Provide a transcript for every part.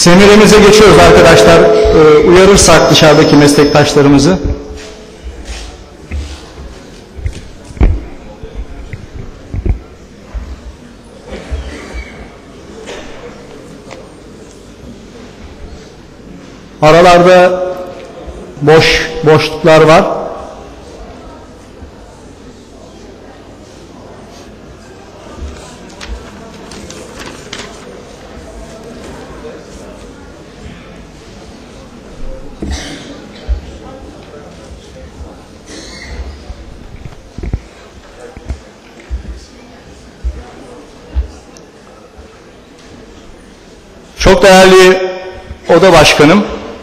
Seminerimize geçiyoruz arkadaşlar. Uyarırsak dışarıdaki meslektaşlarımızı. Aralarda boşluklar var. Çok değerli oda başkanım,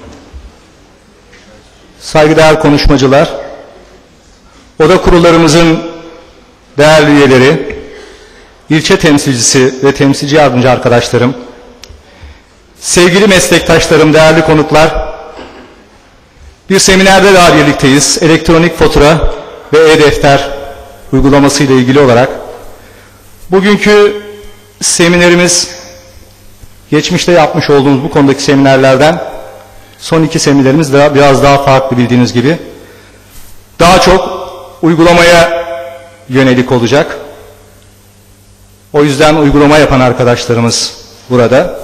saygıdeğer konuşmacılar, oda kurullarımızın değerli üyeleri, ilçe temsilcisi ve temsilci yardımcı arkadaşlarım, sevgili meslektaşlarım, değerli konuklar, bir seminerde daha birlikteyiz. Elektronik fatura ve e-defter uygulaması ile ilgili olarak. Bugünkü seminerimiz, geçmişte yapmış olduğumuz bu konudaki seminerlerden son iki seminerimiz de biraz daha farklı, bildiğiniz gibi. Daha çok uygulamaya yönelik olacak. O yüzden uygulama yapan arkadaşlarımız burada.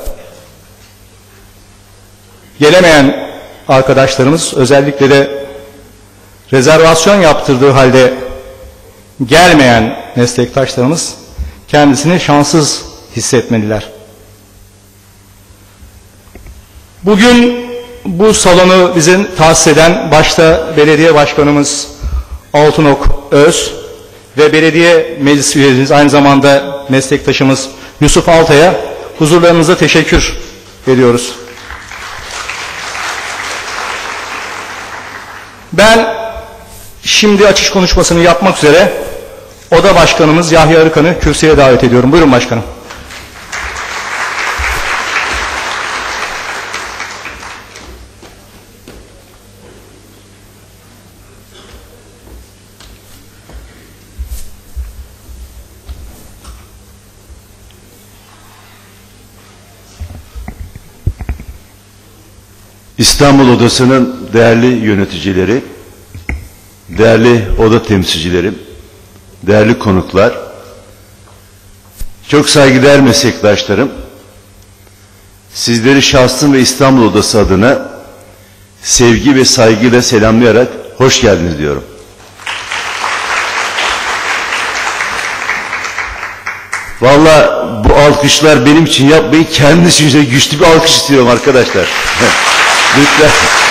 Gelemeyen arkadaşlarımız, özellikle de rezervasyon yaptırdığı halde gelmeyen meslektaşlarımız kendisini şanssız hissetmeliler. Bugün bu salonu bize tahsis eden başta belediye başkanımız Altınok Öz ve belediye meclis üyemiz, aynı zamanda meslektaşımız Yusuf Altay'a huzurlarınıza teşekkür ediyoruz. Ben şimdi açış konuşmasını yapmak üzere oda başkanımız Yahya Arıkan'ı kürsüye davet ediyorum. Buyurun başkanım. İstanbul Odası'nın değerli yöneticileri, değerli oda temsilcilerim, değerli konuklar, çok saygıdeğer meslektaşlarım, sizleri şahsım ve İstanbul Odası adına sevgi ve saygıyla selamlayarak hoş geldiniz diyorum. Vallahi bu alkışlar benim için yapmayın, kendiniz için güçlü bir alkış istiyorum arkadaşlar. Lütfen.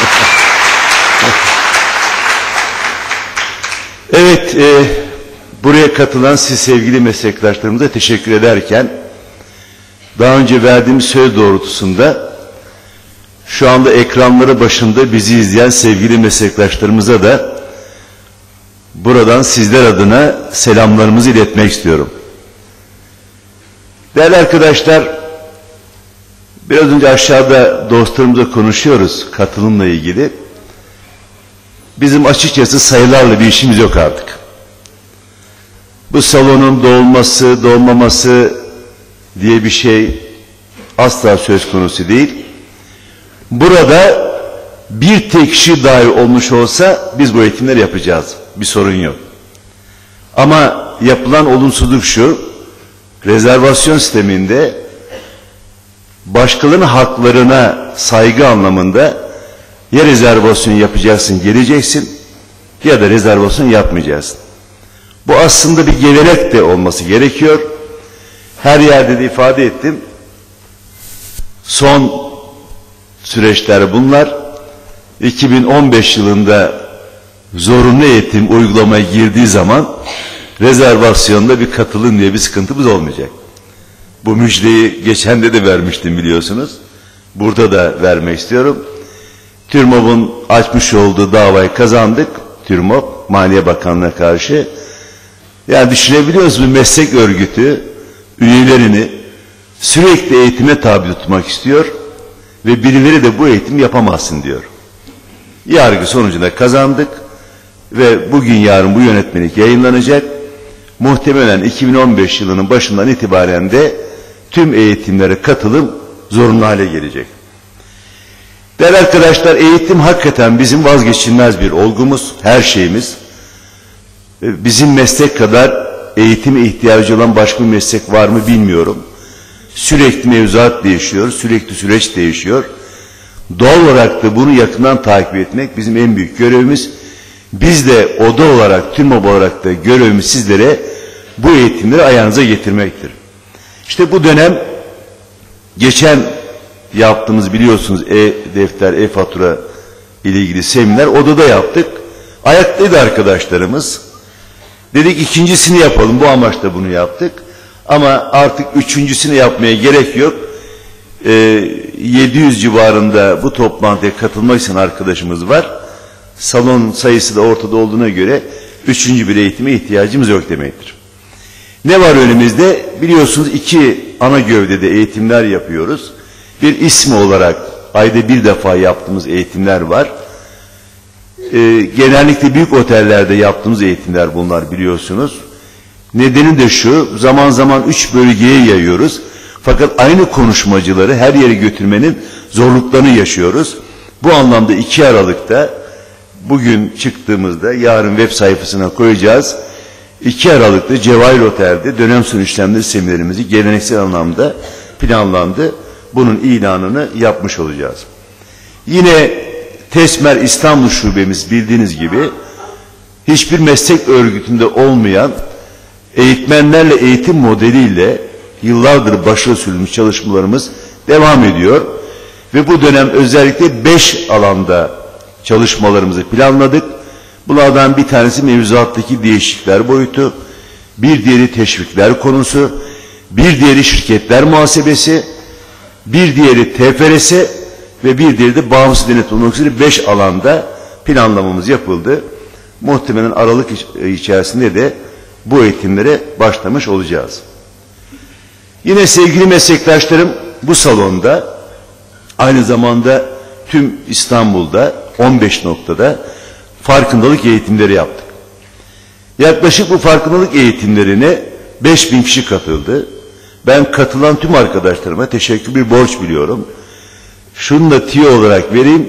Evet, buraya katılan siz sevgili meslektaşlarımıza teşekkür ederken, daha önce verdiğim söz doğrultusunda şu anda ekranları başında bizi izleyen sevgili meslektaşlarımıza da buradan sizler adına selamlarımızı iletmek istiyorum. Değerli arkadaşlar, biraz önce aşağıda dostlarımızla konuşuyoruz katılımla ilgili. Bizim açıkçası sayılarla bir işimiz yok artık. Bu salonun dolması, dolmaması diye bir şey asla söz konusu değil. Burada bir tek kişi dahi olmuş olsa biz bu eğitimleri yapacağız. Bir sorun yok. Ama yapılan olumsuzluk şu: rezervasyon sisteminde başkalarının haklarına saygı anlamında ya rezervasyon yapacaksın, geleceksin, ya da rezervasyon yapmayacaksın. Bu aslında bir gevelek de olması gerekiyor. Her yerde de ifade ettim. Son süreçler bunlar. 2015 yılında zorunlu eğitim uygulamaya girdiği zaman rezervasyonda bir katılım diye bir sıkıntımız olmayacak. Bu müjdeyi geçen de vermiştim biliyorsunuz. Burada da vermek istiyorum. TÜRMOB'un açmış olduğu davayı kazandık. TÜRMOB, Maliye Bakanlığı'na karşı. Yani düşünebiliyoruz, bir meslek örgütü üyelerini sürekli eğitime tabi tutmak istiyor ve birileri de bu eğitimi yapamazsın diyor. Yargı sonucunda kazandık ve bugün yarın bu yönetmelik yayınlanacak. Muhtemelen 2015 yılının başından itibaren de tüm eğitimlere katılım zorunlu hale gelecek. Değerli arkadaşlar, eğitim hakikaten bizim vazgeçilmez bir olgumuz, her şeyimiz. Bizim meslek kadar eğitime ihtiyacı olan başka bir meslek var mı bilmiyorum. Sürekli mevzuat değişiyor, sürekli süreç değişiyor. Doğal olarak da bunu yakından takip etmek bizim en büyük görevimiz. Biz de oda olarak, tüm oda olarak da görevimiz sizlere bu eğitimleri ayağınıza getirmektir. İşte bu dönem geçen yaptığımız biliyorsunuz e-defter, e-fatura ile ilgili seminer odada yaptık. Ayaktaydı arkadaşlarımız. Dedik ikincisini yapalım, bu amaçla bunu yaptık. Ama artık üçüncüsünü yapmaya gerek yok. 700 civarında bu toplantıya katılmak için arkadaşımız var. Salon sayısı da ortada olduğuna göre üçüncü bir eğitime ihtiyacımız yok demektir. Ne var önümüzde? Biliyorsunuz iki ana gövdede eğitimler yapıyoruz. Bir ismi olarak ayda bir defa yaptığımız eğitimler var. Genellikle büyük otellerde yaptığımız eğitimler bunlar biliyorsunuz. Nedeni de şu, zaman zaman 3 bölgeye yayıyoruz. Fakat aynı konuşmacıları her yere götürmenin zorluklarını yaşıyoruz. Bu anlamda 2 Aralık'ta bugün çıktığımızda yarın web sayfasına koyacağız. 2 Aralık'ta Cevahir Otel'de dönem sonu işlemleri seminerimizi geleneksel anlamda planlandı. Bunun ilanını yapmış olacağız. Yine Tesmer İstanbul Şubemiz bildiğiniz gibi hiçbir meslek örgütünde olmayan eğitmenlerle eğitim modeliyle yıllardır başarılı sürülmüş çalışmalarımız devam ediyor. Ve bu dönem özellikle 5 alanda çalışmalarımızı planladık. Bunlardan bir tanesi mevzuattaki değişiklikler boyutu, bir diğeri teşvikler konusu, bir diğeri şirketler muhasebesi, bir diğeri TFRS ve bir diğeri de bağımsız denetim olmak üzere 5 alanda planlamamız yapıldı. Muhtemelen Aralık içerisinde de bu eğitimlere başlamış olacağız. Yine sevgili meslektaşlarım bu salonda aynı zamanda tüm İstanbul'da 15 noktada farkındalık eğitimleri yaptık. Yaklaşık bu farkındalık eğitimlerine 5000 kişi katıldı. Ben katılan tüm arkadaşlarıma teşekkür bir borç biliyorum. Şunu da tiyo olarak vereyim.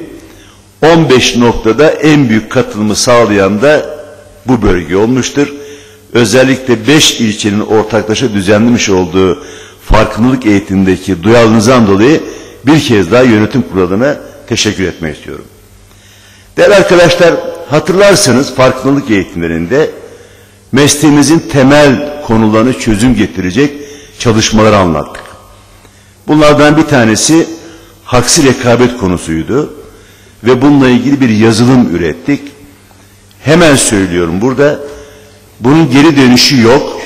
15 noktada en büyük katılımı sağlayan da bu bölge olmuştur. Özellikle 5 ilçenin ortaklaşa düzenlemiş olduğu farkındalık eğitimindeki duyarlılığınızdan dolayı bir kez daha yönetim kuruluna teşekkür etmek istiyorum. Değerli arkadaşlar, hatırlarsanız farkındalık eğitimlerinde mesleğimizin temel konularını çözüm getirecek çalışmaları anlattık. Bunlardan bir tanesi haksız rekabet konusuydu ve bununla ilgili bir yazılım ürettik. Hemen söylüyorum burada, bunun geri dönüşü yok.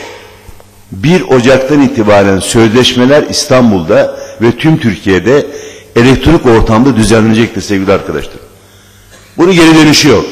1 Ocak'tan itibaren sözleşmeler İstanbul'da ve tüm Türkiye'de elektronik ortamda düzenlenecektir sevgili arkadaşlar. Bunun geri dönüşü yok.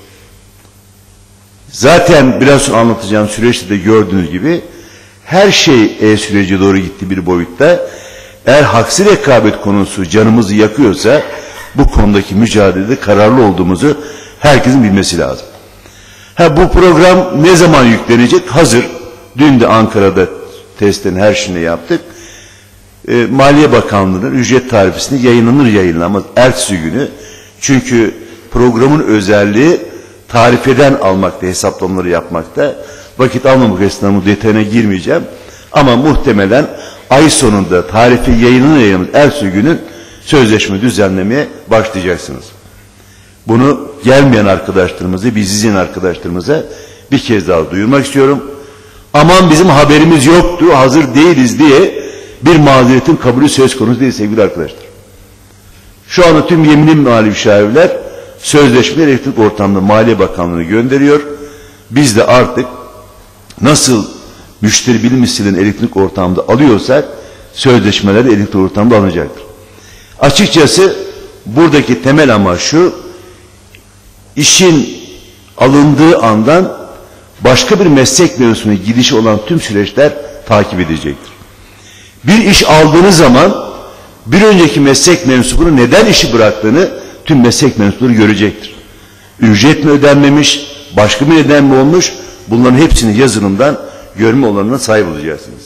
Zaten biraz sonra anlatacağım süreçte de gördüğünüz gibi her şey e-sürece doğru gitti bir boyutta. Eğer haksız rekabet konusu canımızı yakıyorsa bu konudaki mücadelede kararlı olduğumuzu herkesin bilmesi lazım. Bu program ne zaman yüklenecek? Hazır. Dün de Ankara'da testlerini her şeyini yaptık. Maliye Bakanlığı'nın ücret tarifesini yayınlanmaz ertesi günü. Çünkü programın özelliği tarifeden almakta, hesaplamaları yapmakta. Vakit almamak açısından detayına girmeyeceğim. Ama muhtemelen ay sonunda tarifi yayınlanır ertesi günün sözleşme düzenlemeye başlayacaksınız. Bunu gelmeyen arkadaşlarımıza, biz izleyen arkadaşlarımıza bir kez daha duyurmak istiyorum. Aman bizim haberimiz yoktu, hazır değiliz diye bir mazeretin kabulü söz konusu değil sevgili arkadaşlar. Şu anda tüm yeminli mali müşavirler sözleşme elektrik ortamda Maliye Bakanlığı'na gönderiyor. Biz de artık nasıl müşteri bilim hisselerini elektrik ortamda alıyorsak sözleşmeler de elektrik ortamda alınacaktır. Açıkçası buradaki temel amaç şu, işin alındığı andan başka bir meslek mevzusuna gidişi olan tüm süreçler takip edecektir. Bir iş aldığınız zaman bir önceki meslek mensubunu neden işi bıraktığını tüm meslek mensupları görecektir. Ücret mi ödenmemiş, başka bir neden mi olmuş, bunların hepsini yazılımdan görme olanına sahip olacaksınız.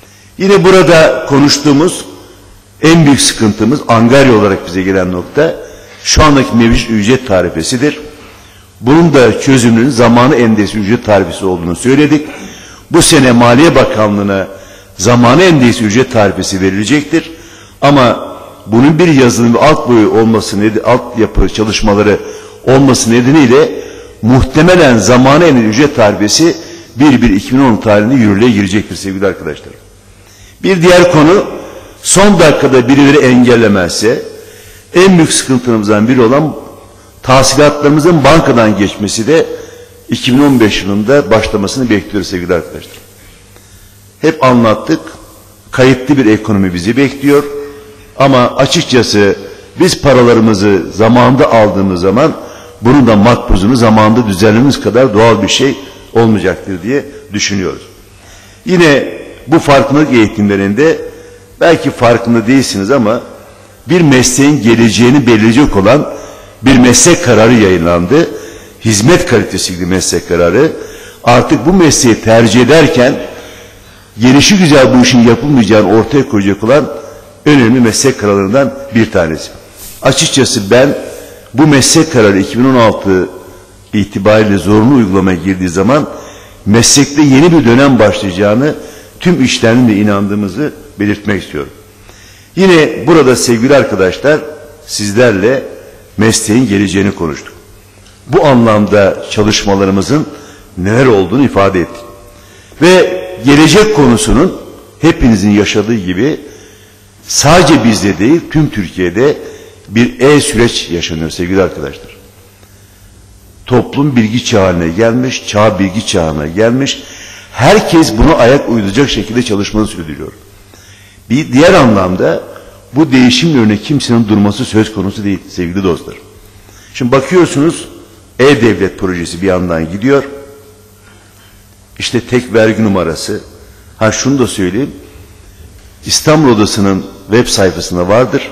Yine burada konuştuğumuz en büyük sıkıntımız Angarya olarak bize gelen nokta, şu andaki mevcut ücret tarifesidir. Bunun da çözümünün zamanı endeksli ücret tarifesi olduğunu söyledik. Bu sene Maliye Bakanlığı'na zamanı endeksli ücret tarifesi verilecektir. Ama bunun bir yazılım ve altyapı çalışmaları olması nedeniyle muhtemelen zamanı endeksli ücret tarifesi 1/1/2010 tarihinde yürürlüğe girecektir sevgili arkadaşlar. Bir diğer konu, son dakikada birileri engellemezse en büyük sıkıntılarımızdan biri olan tahsilatlarımızın bankadan geçmesi de 2015 yılında başlamasını bekliyoruz sevgili arkadaşlar. Hep anlattık, kayıtlı bir ekonomi bizi bekliyor ama açıkçası biz paralarımızı zamanında aldığımız zaman bunun da makbuzunu zamanında düzenlememiz kadar doğal bir şey olmayacaktır diye düşünüyoruz. Yine bu farkındalık eğitimlerinde belki farkında değilsiniz ama bir mesleğin geleceğini belirleyecek olan bir meslek kararı yayınlandı. Hizmet kalitesi gibi meslek kararı. Artık bu mesleği tercih ederken gelişi güzel bu işin yapılmayacağını ortaya koyacak olan önemli meslek kararlarından bir tanesi. Açıkçası ben bu meslek kararı 2016 itibariyle zorunlu uygulamaya girdiği zaman meslekte yeni bir dönem başlayacağını tüm içtenlikle inandığımızı belirtmek istiyorum. Yine burada sevgili arkadaşlar sizlerle mesleğin geleceğini konuştuk. Bu anlamda çalışmalarımızın neler olduğunu ifade ettik. Ve gelecek konusunun hepinizin yaşadığı gibi sadece bizde değil tüm Türkiye'de bir süreç yaşanıyor sevgili arkadaşlar. Toplum bilgi çağına gelmiş, çağ bilgi çağına gelmiş. Herkes buna ayak uyduracak şekilde çalışmanı sürdürüyor. Bir diğer anlamda bu değişimin önüne kimsenin durması söz konusu değil sevgili dostlar. Şimdi bakıyorsunuz E-Devlet projesi bir yandan gidiyor. İşte tek vergi numarası. Şunu da söyleyeyim. İstanbul Odası'nın web sayfasında vardır.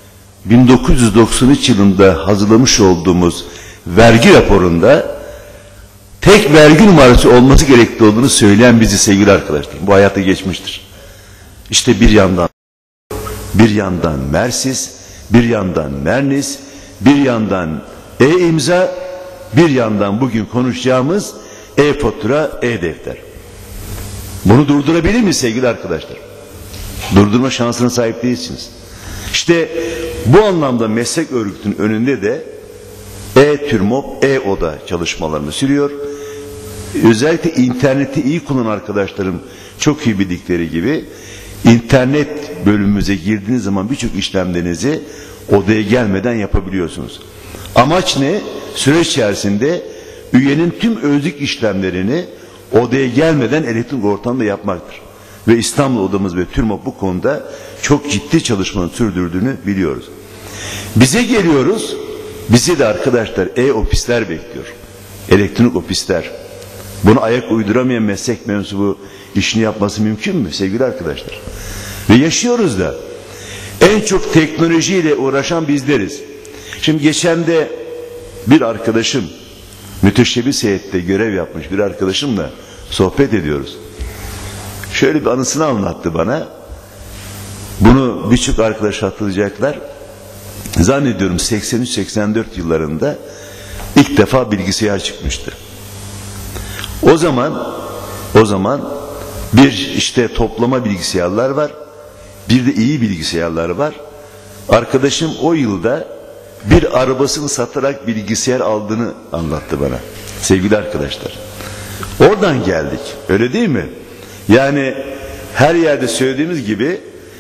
1993 yılında hazırlamış olduğumuz vergi raporunda tek vergi numarası olması gerekli olduğunu söyleyen bizi sevgili arkadaşlar. Bu hayata geçmiştir. İşte bir yandan Mersiz, bir yandan Mernis, bir yandan E-İmza, bir yandan bugün konuşacağımız E-Fatura, E-Defter. Bunu durdurabilir miyiz sevgili arkadaşlar? Durdurma şansına sahip değilsiniz. İşte bu anlamda meslek örgütünün önünde de E-TÜRMOP, E-ODA çalışmalarını sürüyor. Özellikle interneti iyi kullanan arkadaşlarım çok iyi bildikleri gibi internet bölümümüze girdiğiniz zaman birçok işlemlerinizi odaya gelmeden yapabiliyorsunuz. Amaç ne? Süreç içerisinde üyenin tüm özlük işlemlerini odaya gelmeden elektronik ortamda yapmaktır. Ve İstanbul Odamız ve TÜRMOP bu konuda çok ciddi çalışmanın sürdürdüğünü biliyoruz. Bize geliyoruz, bizi de arkadaşlar e-ofisler bekliyor. Elektronik ofisler. Bunu ayak uyduramayan meslek mensubu işini yapması mümkün mü sevgili arkadaşlar? Ve yaşıyoruz da. En çok teknolojiyle uğraşan bizleriz. Şimdi geçen de bir arkadaşım, müteşebbis heyette görev yapmış bir arkadaşımla sohbet ediyoruz. Şöyle bir anısını anlattı bana. Bunu birçok arkadaş hatırlayacaklar. Zannediyorum 83-84 yıllarında ilk defa bilgisayar çıkmıştı. O zaman bir işte toplama bilgisayarlar var. Bir de iyi bilgisayarlar var. Arkadaşım o yılda bir arabasını satarak bilgisayar aldığını anlattı bana. Sevgili arkadaşlar. Oradan geldik. Öyle değil mi? Yani her yerde söylediğimiz gibi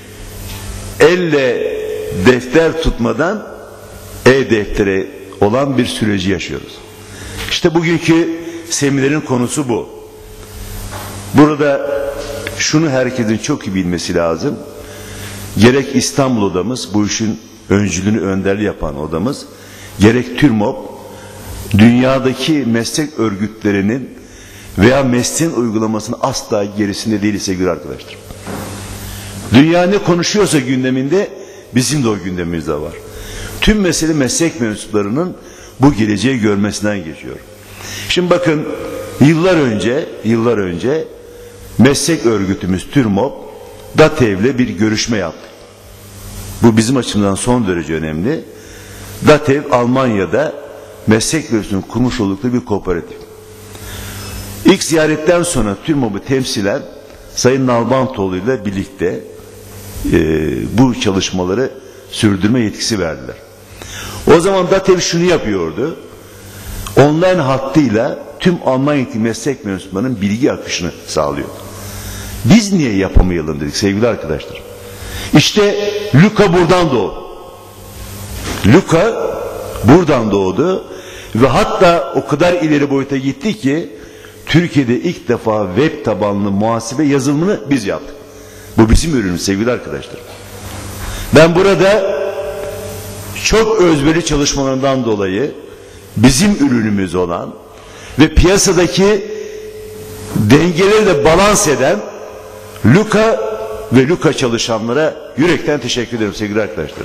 elle defter tutmadan e-deftere olan bir süreci yaşıyoruz. İşte bugünkü seminerin konusu bu. Burada şunu herkesin çok iyi bilmesi lazım. Gerek İstanbul Odamız, bu işin öncülüğünü önderliği yapan odamız, gerek TÜRMOP, dünyadaki meslek örgütlerinin veya mesleğin uygulamasının asla gerisinde değil sevgili arkadaşlar. Dünya ne konuşuyorsa gündeminde bizim de o gündemimizde var. Tüm mesele meslek mensuplarının bu geleceği görmesinden geçiyor. Şimdi bakın yıllar önce meslek örgütümüz TÜRMOP DATEV'le bir görüşme yaptı. Bu bizim açımızdan son derece önemli. DATEV Almanya'da meslek bölgesinin kurmuş oldukları bir kooperatif. İlk ziyaretten sonra TÜRMOB'u temsilen Sayın Nalbantoğlu ile birlikte bu çalışmaları sürdürme yetkisi verdiler. O zaman DATEV şunu yapıyordu. Online hattıyla tüm Almanya'daki meslek mensuplarının bilgi akışını sağlıyor. Biz niye yapamayalım dedik sevgili arkadaşlar. İşte Luca buradan doğdu. Luca buradan doğdu ve hatta o kadar ileri boyuta gitti ki Türkiye'de ilk defa web tabanlı muhasebe yazılımını biz yaptık. Bu bizim ürünümüz sevgili arkadaşlar. Ben burada çok özveri çalışmalarından dolayı bizim ürünümüz olan ve piyasadaki dengeleri de balans eden Luca ve Luca çalışanlara yürekten teşekkür ederim sevgili arkadaşlar.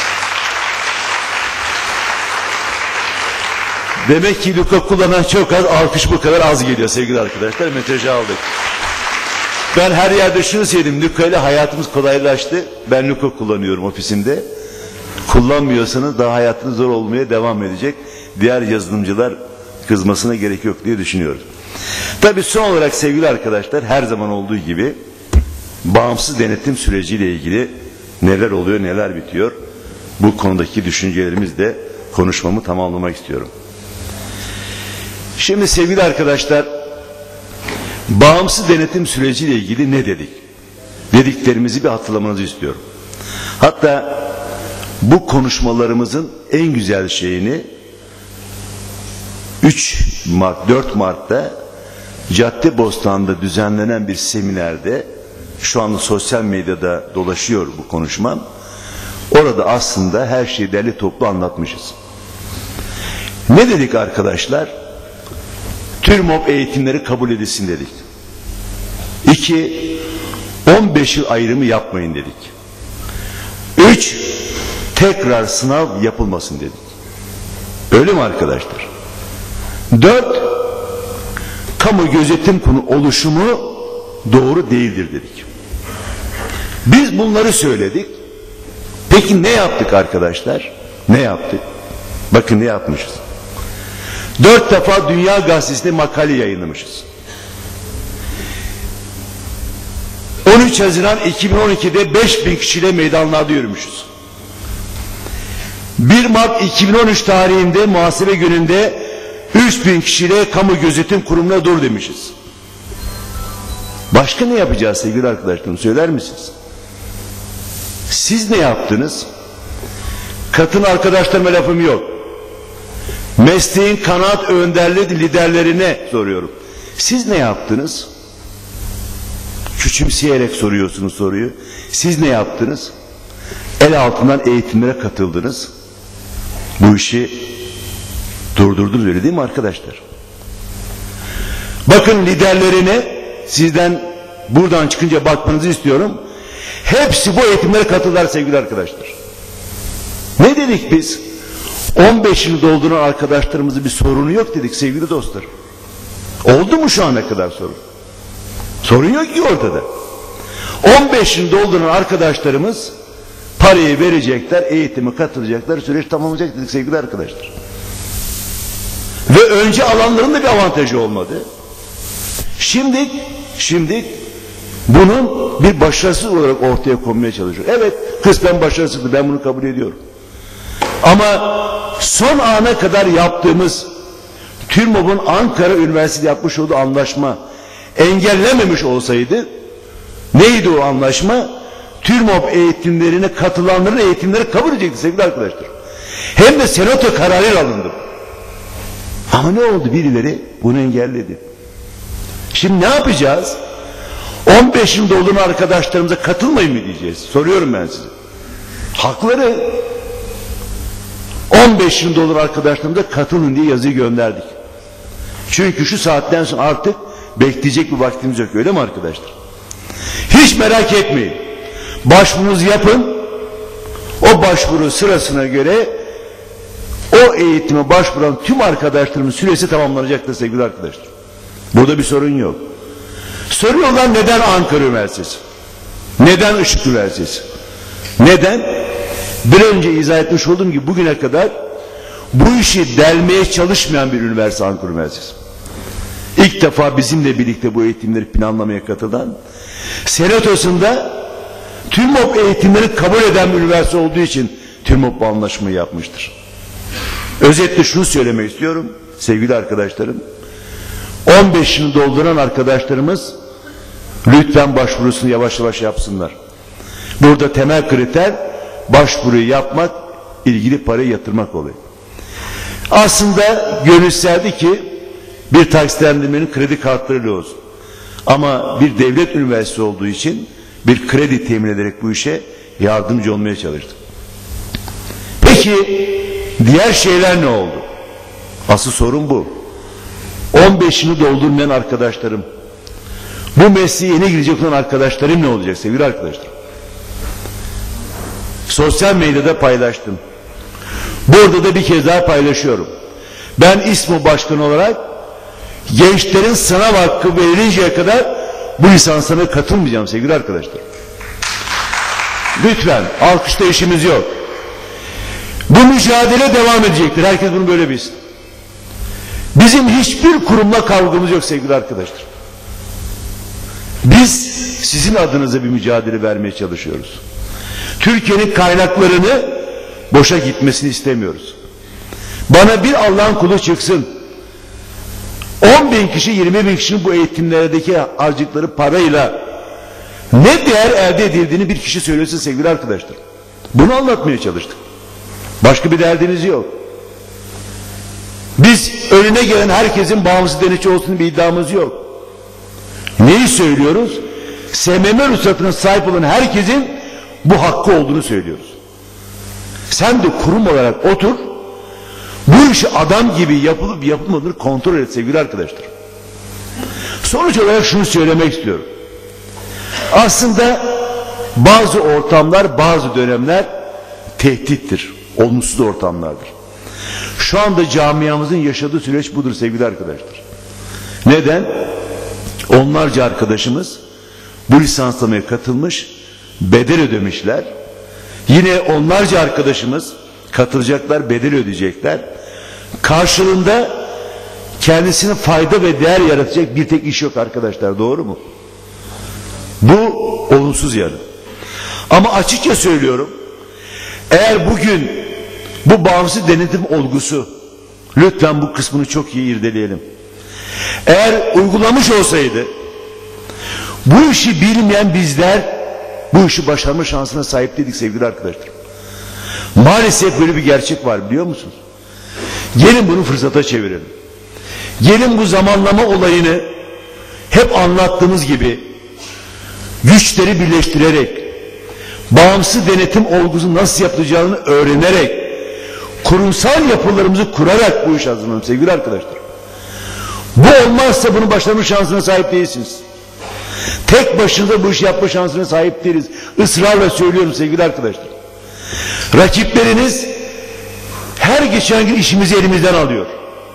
Demek ki Luca kullanan çok az, alkış bu kadar az geliyor sevgili arkadaşlar. Metrajı aldık. Ben her yerde şunu söyledim. Luca ile hayatımız kolaylaştı. Ben Luca kullanıyorum ofisimde. Kullanmıyorsanız daha hayatınız zor olmaya devam edecek. Diğer yazılımcılar kızmasına gerek yok diye düşünüyorum. Tabii son olarak sevgili arkadaşlar her zaman olduğu gibi bağımsız denetim süreciyle ilgili neler oluyor neler bitiyor bu konudaki düşüncelerimizle konuşmamı tamamlamak istiyorum. Şimdi sevgili arkadaşlar bağımsız denetim süreciyle ilgili ne dedik? Dediklerimizi bir hatırlamanızı istiyorum. Hatta bu konuşmalarımızın en güzel şeyini 4 Mart'ta Caddebostan'da düzenlenen bir seminerde şu anda sosyal medyada dolaşıyor bu konuşmam. Orada aslında her şeyi derli toplu anlatmışız. Ne dedik arkadaşlar? TÜRMOB eğitimleri kabul edilsin dedik. 2. 15 yıl ayrımı yapmayın dedik. 3. Tekrar sınav yapılmasın dedik. Öyle mi arkadaşlar? 4. Kamu gözetim kurulu oluşumu doğru değildir dedik. Biz bunları söyledik. Peki ne yaptık arkadaşlar? Ne yaptık? Bakın ne yapmışız. 4 defa Dünya Gazetesi'nde makale yayınlamışız. 13 Haziran 2012'de 5000 kişiyle meydanlarda yürümüşüz. 1 Mart 2013 tarihinde muhasebe gününde 3000 kişiyle kamu gözetim kurumuna dur demişiz. Başka ne yapacağız sevgili arkadaşlarım söyler misiniz? Siz ne yaptınız? Katın arkadaşlarıma lafım yok. Mesleğin kanaat önderli liderlerine soruyorum. Siz ne yaptınız? Küçümseyerek soruyorsunuz soruyu. Siz ne yaptınız? El altından eğitimlere katıldınız. Bu işi durdurdunuz öyle değil mi arkadaşlar? Bakın liderlerine sizden buradan çıkınca bakmanızı istiyorum. Hepsi bu eğitimlere katıldılar sevgili arkadaşlar. Ne dedik biz? 15 yıl dolduran arkadaşlarımızın bir sorunu yok dedik sevgili dostlar. Oldu mu şu ana kadar sorun? Sorun yok ki ortada. 15 yıl dolduran arkadaşlarımız parayı verecekler, eğitime katılacaklar, süreç tamamlayacak dedik sevgili arkadaşlar. Ve önce alanların da bir avantajı olmadı. Şimdi bunun bir başarısız olarak ortaya konmaya çalışıyor. Evet, kısmen başarısızdı, ben bunu kabul ediyorum. Ama son ana kadar yaptığımız TÜRMOB'un Ankara Üniversitesi yapmış olduğu anlaşma engellememiş olsaydı neydi o anlaşma? TÜRMOB eğitimlerine katılanların eğitimleri kabul edecekti sevgili arkadaşlar. Hem de senato kararıyla alındı. Ama ne oldu? Birileri bunu engelledi. Şimdi ne yapacağız? 15 yıl dolduran arkadaşlarımıza katılmayın mı diyeceğiz? Soruyorum ben size. Hakları 15 yıl dolduran arkadaşlarımıza katılın diye yazıyı gönderdik. Çünkü şu saatten sonra artık bekleyecek bir vaktimiz yok. Öyle mi arkadaşlar? Hiç merak etmeyin. Başvurunuzu yapın. O başvuru sırasına göre o eğitime başvuran tüm arkadaşlarımın süresi tamamlanacaktır sevgili arkadaşlar. Burada bir sorun yok. Soruyorlar neden Ankara Üniversitesi? Neden Işık Üniversitesi? Neden? bir önce izah etmiş olduğum gibi bugüne kadar bu işi delmeye çalışmayan bir üniversite Ankara Üniversitesi. İlk defa bizimle birlikte bu eğitimleri planlamaya katılan, senatosunda TÜRMOP eğitimleri kabul eden bir üniversite olduğu için TÜRMOP'la anlaşmayı yapmıştır. Özetle şunu söylemek istiyorum sevgili arkadaşlarım. 15 yılını dolduran arkadaşlarımız lütfen başvurusunu yavaş yavaş yapsınlar. Burada temel kriter başvuruyu yapmak, ilgili parayı yatırmak oluyor. Aslında gönül isterdi ki bir taksitlendirmenin kredi kartlarıyla olsun. Ama bir devlet üniversitesi olduğu için bir kredi temin ederek bu işe yardımcı olmaya çalıştık. Peki diğer şeyler ne oldu? Asıl sorun bu. 15'ini doldurmayan arkadaşlarım, bu mesleğe yeni girecek olan arkadaşlarım ne olacak sevgili arkadaşlar? Sosyal medyada paylaştım. Burada da bir kez daha paylaşıyorum. Ben İSMO Başkanı olarak gençlerin sınav hakkı verilinceye kadar bu lisanslarına katılmayacağım sevgili arkadaşlar. Lütfen, alkışta işimiz yok. Bu mücadele devam edecektir. Herkes bunu böyle bilsin. Bizim hiçbir kurumla kavgamız yok sevgili arkadaşlar. Biz sizin adınıza bir mücadele vermeye çalışıyoruz. Türkiye'nin kaynaklarını boşa gitmesini istemiyoruz. Bana bir Allah'ın kulu çıksın. 10.000 kişi, 20.000 kişinin bu eğitimlerdeki harcıkları parayla ne değer elde edildiğini bir kişi söylesin sevgili arkadaşlar. Bunu anlatmaya çalıştık. Başka bir derdiniz yok. Biz önüne gelen herkesin bağımsız denetçi olsun bir iddiamız yok. Neyi söylüyoruz? SMM ruhsatına sahip olan herkesin bu hakkı olduğunu söylüyoruz. Sen de kurum olarak otur, bu işi adam gibi yapılıp yapılmadığını kontrol et sevgili arkadaşlar. Sonuç olarak şunu söylemek istiyorum. Aslında bazı ortamlar, bazı dönemler tehdittir, olumsuz ortamlardır. Şu anda camiamızın yaşadığı süreç budur sevgili arkadaşlar. Neden? Onlarca arkadaşımız bu lisanslamaya katılmış, bedel ödemişler. Yine onlarca arkadaşımız katılacaklar, bedel ödeyecekler. Karşılığında kendisine fayda ve değer yaratacak bir tek iş yok arkadaşlar, doğru mu? Bu olumsuz yanı. Ama açıkça söylüyorum, eğer bugün bu bağımsız denetim olgusu, lütfen bu kısmını çok iyi irdeleyelim. Eğer uygulamış olsaydı, bu işi bilmeyen bizler bu işi başarma şansına sahip değildik sevgili arkadaşlar. Maalesef böyle bir gerçek var, biliyor musunuz? Gelin bunu fırsata çevirelim. Gelin bu zamanlama olayını hep anlattığımız gibi güçleri birleştirerek, bağımsız denetim olgusu nasıl yapılacağını öğrenerek, kurumsal yapılarımızı kurarak bu iş hazırlanalım sevgili arkadaşlar. Bu olmazsa bunu başarma şansına sahip değilsiniz. Tek başınıza bu işi yapma şansına sahip değiliz. Israrla söylüyorum sevgili arkadaşlar. Rakipleriniz her geçen gün işimizi elimizden alıyor.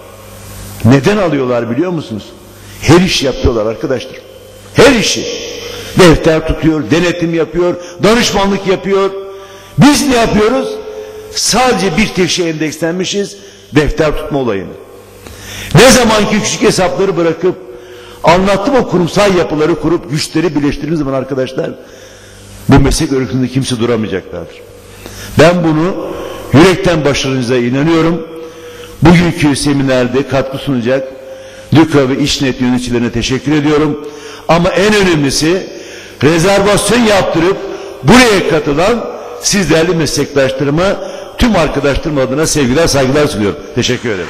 Neden alıyorlar biliyor musunuz? Her iş yapıyorlar arkadaşlar. Her işi. Defter tutuyor, denetim yapıyor, danışmanlık yapıyor. Biz ne yapıyoruz? Sadece bir tek şey endekslenmişiz, defter tutma olayını. Ne zamanki küçük hesapları bırakıp anlattım o kurumsal yapıları kurup güçleri birleştirdiğiniz zaman arkadaşlar bu meslek örgütünde kimse duramayacaklardır. Ben bunu yürekten başarınıza inanıyorum. Bugünkü seminerde katkı sunacak DÜKA ve İşnet yöneticilerine teşekkür ediyorum. Ama en önemlisi rezervasyon yaptırıp buraya katılan siz değerli meslektaşlarıma, tüm arkadaşlarım adına sevgiler, saygılar sunuyorum. Teşekkür ederim.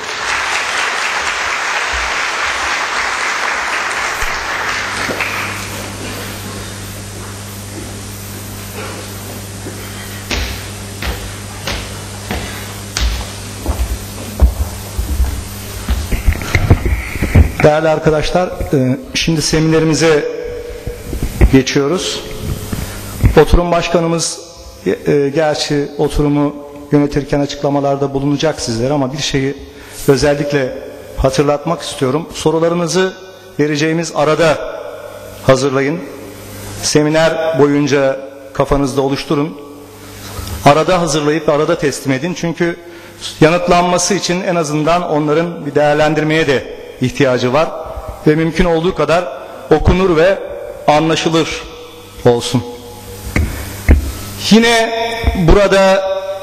Değerli arkadaşlar, şimdi seminerimize geçiyoruz. Oturum başkanımız gerçi oturumu yönetirken açıklamalarda bulunacak sizlere ama bir şeyi özellikle hatırlatmak istiyorum. Sorularınızı vereceğimiz arada hazırlayın. Seminer boyunca kafanızda oluşturun. arada hazırlayıp arada teslim edin. Çünkü yanıtlanması için en azından onların bir değerlendirmeye de ihtiyacı var. Ve mümkün olduğu kadar okunur ve anlaşılır olsun. Yine burada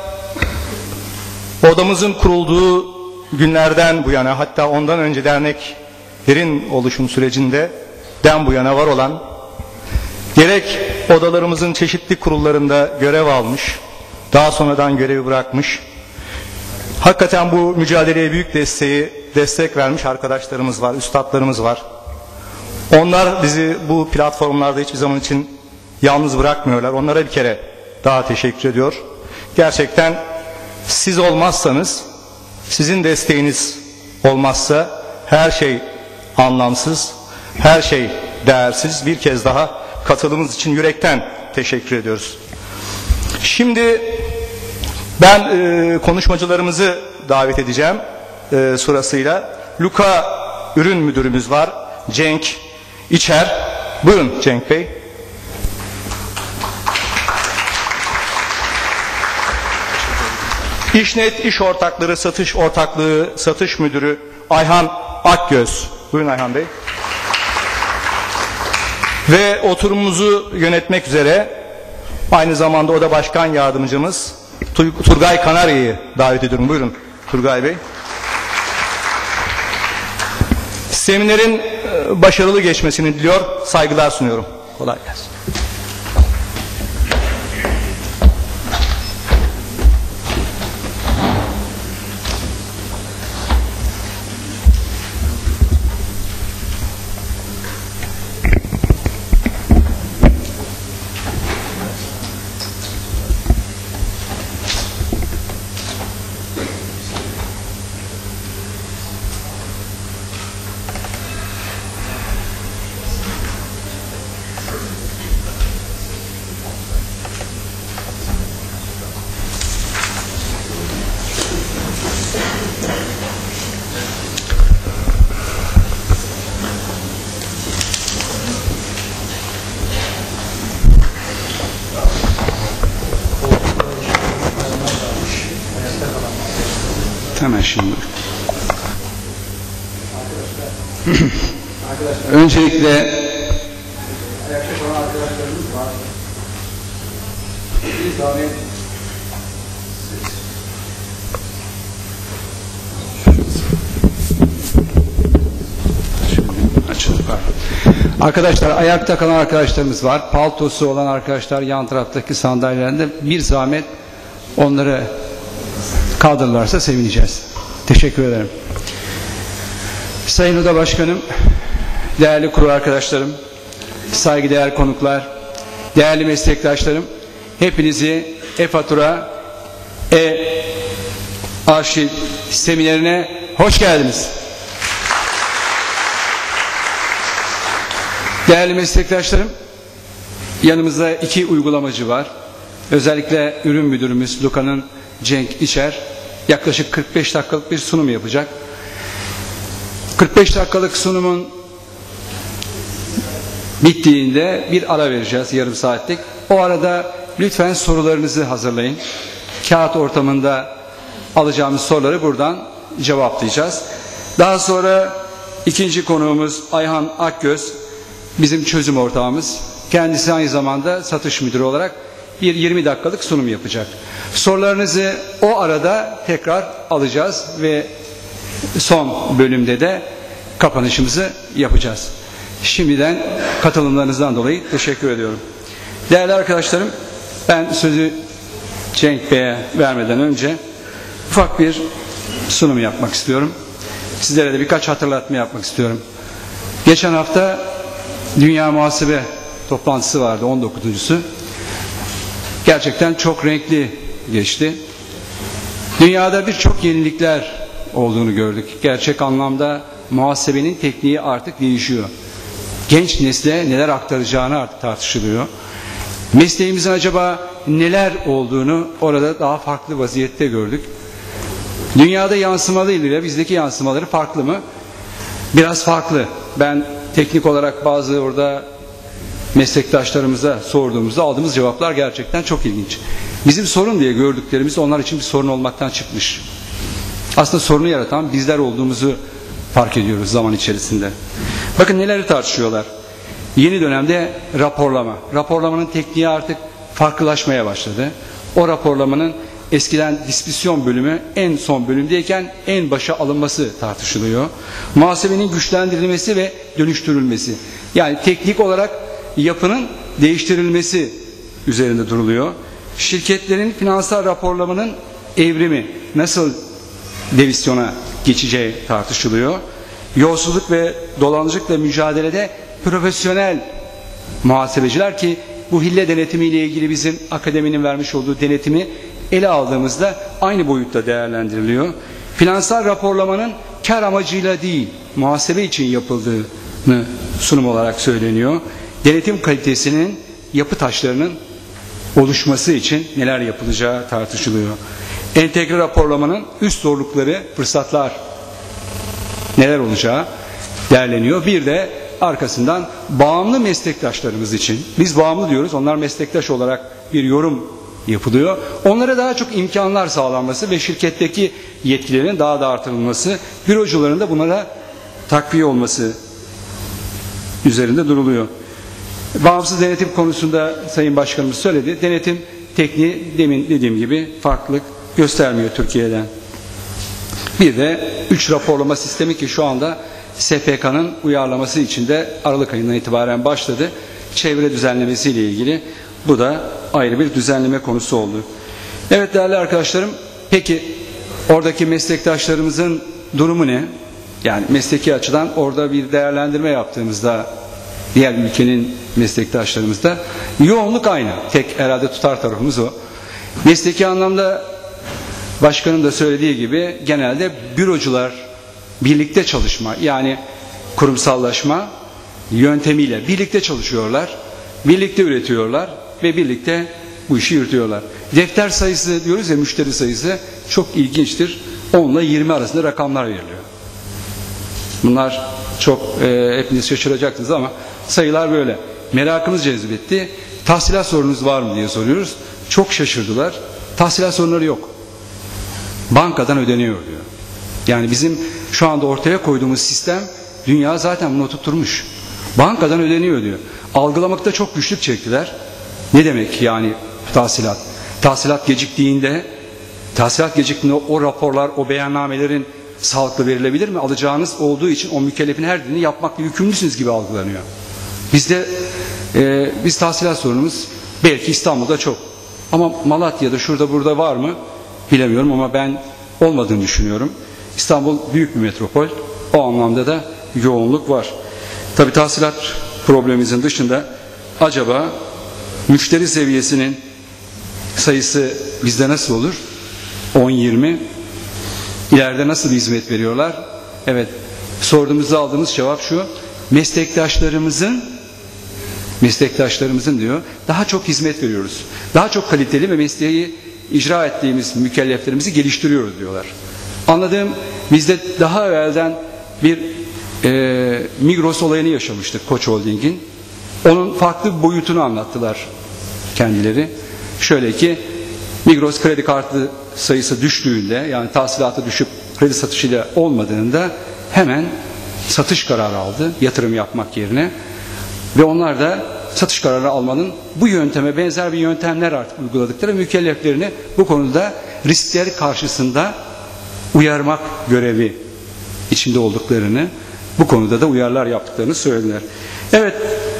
odamızın kurulduğu günlerden bu yana, hatta ondan önce derneklerin oluşum sürecinde bu yana var olan, gerek odalarımızın çeşitli kurullarında görev almış, daha sonradan görevi bırakmış, hakikaten bu mücadeleye büyük destek vermiş arkadaşlarımız var, üstadlarımız var. Onlar bizi bu platformlarda hiçbir zaman için yalnız bırakmıyorlar. Onlara bir kere daha teşekkür ediyor. Gerçekten siz olmazsanız, sizin desteğiniz olmazsa her şey anlamsız, her şey değersiz. Bir kez daha katılımınız için yürekten teşekkür ediyoruz. Şimdi ben konuşmacılarımızı davet edeceğim sırasıyla. Luka Ürün Müdürümüz var, Cenk İçer. Buyurun Cenk Bey. İşnet İş Ortakları Satış Ortaklığı Satış Müdürü Ayhan Akgöz. Buyurun Ayhan Bey. Ve oturumumuzu yönetmek üzere aynı zamanda Oda Başkan Yardımcımız Turgay Kanarya'yı davet ediyorum. Buyurun Turgay Bey. Seminerin başarılı geçmesini diliyor, saygılar sunuyorum. Kolay gelsin. Hemen şimdi. Öncelikle arkadaşlar, ayakta kalan arkadaşlarımız var. Paltosu olan arkadaşlar yan taraftaki sandalyelerinde, bir zahmet onları kaldırırlarsa sevineceğiz. Teşekkür ederim. Sayın Oda Başkanım, değerli kurul arkadaşlarım, saygıdeğer konuklar, değerli meslektaşlarım, hepinizi E-Fatura, E-Arşiv seminerine hoş geldiniz. Değerli meslektaşlarım, yanımızda 2 uygulamacı var. Özellikle ürün müdürümüz Luka'nın Cenk İçer yaklaşık 45 dakikalık bir sunum yapacak. 45 dakikalık sunumun bittiğinde bir ara vereceğiz, yarım saatlik. O arada lütfen sorularınızı hazırlayın. Kağıt ortamında alacağımız soruları buradan cevaplayacağız. Daha sonra ikinci konuğumuz Ayhan Akgöz, bizim çözüm ortağımız. Kendisi aynı zamanda satış müdürü olarak bir 20 dakikalık sunum yapacak. Sorularınızı o arada tekrar alacağız ve son bölümde de kapanışımızı yapacağız. Şimdiden katılımlarınızdan dolayı teşekkür ediyorum. Değerli arkadaşlarım, ben sözü Cenk Bey'e vermeden önce ufak bir sunum yapmak istiyorum. Sizlere de birkaç hatırlatma yapmak istiyorum. Geçen hafta Dünya Muhasebe toplantısı vardı, 19.'sü. Gerçekten çok renkli geçti. Dünyada birçok yenilikler olduğunu gördük. Gerçek anlamda muhasebenin tekniği artık değişiyor. Genç nesle neler aktaracağını artık tartışılıyor. Mesleğimizin acaba neler olduğunu orada daha farklı vaziyette gördük. Dünyada yansımalı ile bizdeki yansımaları farklı mı? Biraz farklı. Ben teknik olarak bazı orada meslektaşlarımıza sorduğumuzda aldığımız cevaplar gerçekten çok ilginç. Bizim sorun diye gördüklerimiz onlar için bir sorun olmaktan çıkmış. Aslında sorunu yaratan bizler olduğumuzu fark ediyoruz zaman içerisinde. Bakın neleri tartışıyorlar. Yeni dönemde raporlama. Raporlamanın tekniği artık farklılaşmaya başladı. O raporlamanın eskiden dispüsyon bölümü en son bölümdeyken en başa alınması tartışılıyor. Muhasebenin güçlendirilmesi ve dönüştürülmesi. Yani teknik olarak yapının değiştirilmesi üzerinde duruluyor. Şirketlerin finansal raporlamanın evrimi nasıl devizyona geçeceği tartışılıyor. Yolsuzluk ve dolandırıcılıkla mücadelede profesyonel muhasebeciler, ki bu hille denetimi ile ilgili bizim akademinin vermiş olduğu denetimi ele aldığımızda aynı boyutta değerlendiriliyor. Finansal raporlamanın kar amacıyla değil, muhasebe için yapıldığını sunum olarak söyleniyor. Denetim kalitesinin yapı taşlarının oluşması için neler yapılacağı tartışılıyor. Entegre raporlamanın üst zorlukları, fırsatlar neler olacağı değerleniyor. Bir de arkasından bağımlı meslektaşlarımız için, biz bağımlı diyoruz, onlar meslektaş olarak bir yorum yapılıyor. Onlara daha çok imkanlar sağlanması ve şirketteki yetkilerin daha da artırılması, bürocuların da bunlara takviye olması üzerinde duruluyor. Bağımsız denetim konusunda Sayın Başkanımız söyledi. Denetim tekniği demin dediğim gibi farklılık göstermiyor Türkiye'den. Bir de 3 raporlama sistemi, ki şu anda SPK'nın uyarlaması için de Aralık ayından itibaren başladı. Çevre düzenlemesi ile ilgili bu da ayrı bir düzenleme konusu oldu. Evet değerli arkadaşlarım, peki oradaki meslektaşlarımızın durumu ne? Yani mesleki açıdan orada bir değerlendirme yaptığımızda diğer ülkenin meslektaşlarımızda yoğunluk aynı. Tek herhalde tutar tarafımız o. Mesleki anlamda başkanın da söylediği gibi genelde bürocular birlikte çalışma, yani kurumsallaşma yöntemiyle birlikte çalışıyorlar, birlikte üretiyorlar ve birlikte bu işi yürütüyorlar. Defter sayısı diyoruz ya, müşteri sayısı çok ilginçtir. 10 ile 20 arasında rakamlar veriliyor. Bunlar çok hepiniz şaşıracaksınız ama sayılar böyle. Merakımız cezbetti. Tahsilat sorunuz var mı diye soruyoruz. Çok şaşırdılar. Tahsilat sorunları yok. Bankadan ödeniyor diyor. Yani bizim şu anda ortaya koyduğumuz sistem, dünya zaten bunu tutturmuş. Bankadan ödeniyor diyor. Algılamakta çok güçlük çektiler. Ne demek yani tahsilat? Tahsilat geciktiğinde o raporlar, o beyannamelerin sağlıklı verilebilir mi? Alacağınız olduğu için o mükellefin her birini yapmakla yükümlüsünüz gibi algılanıyor. Biz tahsilat sorunumuz belki İstanbul'da çok. Ama Malatya'da şurada burada var mı? Bilemiyorum ama ben olmadığını düşünüyorum. İstanbul büyük bir metropol. O anlamda da yoğunluk var. Tabii tahsilat problemimizin dışında acaba müşteri seviyesinin sayısı bizde nasıl olur? 10-20. İleride nasıl bir hizmet veriyorlar? Evet, sorduğumuzda aldığımız cevap şu: meslektaşlarımızın diyor, daha çok hizmet veriyoruz. Daha çok kaliteli ve mesleği icra ettiğimiz mükelleflerimizi geliştiriyoruz diyorlar. Anladığım, bizde daha evvelden bir Migros olayını yaşamıştık, Koç Holding'in. Onun farklı bir boyutunu anlattılar kendileri. Şöyle ki, Migros kredi kartı sayısı düştüğünde, yani tahsilatı düşüp kredi satışıyla olmadığında hemen satış kararı aldı, yatırım yapmak yerine. Ve onlar da satış kararı almanın bu yönteme benzer bir yöntemler artık uyguladıkları, mükelleflerini bu konuda riskler karşısında uyarmak görevi içinde olduklarını, bu konuda da uyarılar yaptıklarını söylediler. Evet,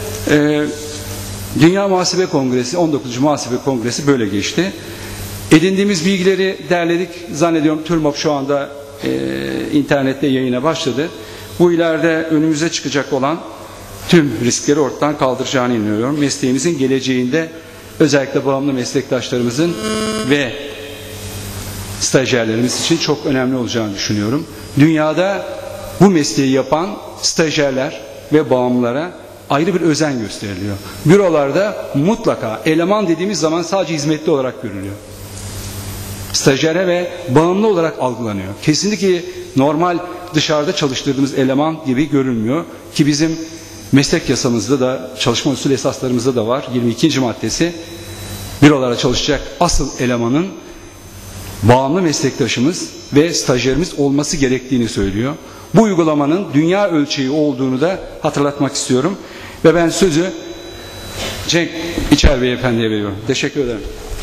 Dünya Muhasebe Kongresi, 19. Muhasebe Kongresi böyle geçti. Edindiğimiz bilgileri derledik. Zannediyorum TÜRMOP şu anda internette yayına başladı. Bu ileride önümüze çıkacak olan tüm riskleri ortadan kaldıracağını inanıyorum. Mesleğimizin geleceğinde özellikle bağımlı meslektaşlarımızın ve stajyerlerimiz için çok önemli olacağını düşünüyorum. Dünyada bu mesleği yapan stajyerler ve bağımlılara ayrı bir özen gösteriliyor. Bürolarda mutlaka eleman dediğimiz zaman sadece hizmetli olarak görülüyor. Stajyere ve bağımlı olarak algılanıyor. Kesinlikle normal dışarıda çalıştırdığımız eleman gibi görülmüyor ki bizim meslek yasamızda da, çalışma usulü esaslarımızda da var. 22. maddesi bürolara çalışacak asıl elemanın bağımlı meslektaşımız ve stajyerimiz olması gerektiğini söylüyor. Bu uygulamanın dünya ölçeği olduğunu da hatırlatmak istiyorum. Ve ben sözü Cenk İçer Beyefendi'ye veriyorum. Teşekkür ederim.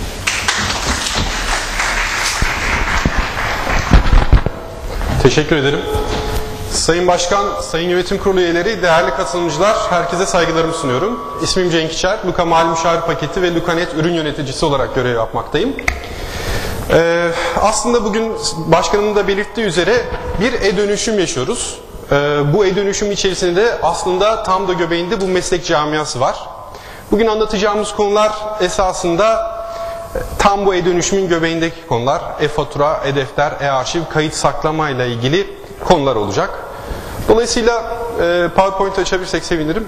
Teşekkür ederim. Sayın Başkan, Sayın Yönetim Kurulu üyeleri, değerli katılımcılar, herkese saygılarımı sunuyorum. İsmim Cenk İçer, Luka Mali Müşavir Paketi ve Lukanet ürün yöneticisi olarak görev yapmaktayım. Aslında bugün başkanımın da belirttiği üzere bir e-dönüşüm yaşıyoruz. Bu e-dönüşüm içerisinde aslında tam da göbeğinde bu meslek camiası var. Bugün anlatacağımız konular esasında tam bu e-dönüşümün göbeğindeki konular. E-fatura, e-defter, e-arşiv, kayıt saklama ile ilgili konular olacak. Dolayısıyla PowerPoint açabilirsek sevinirim.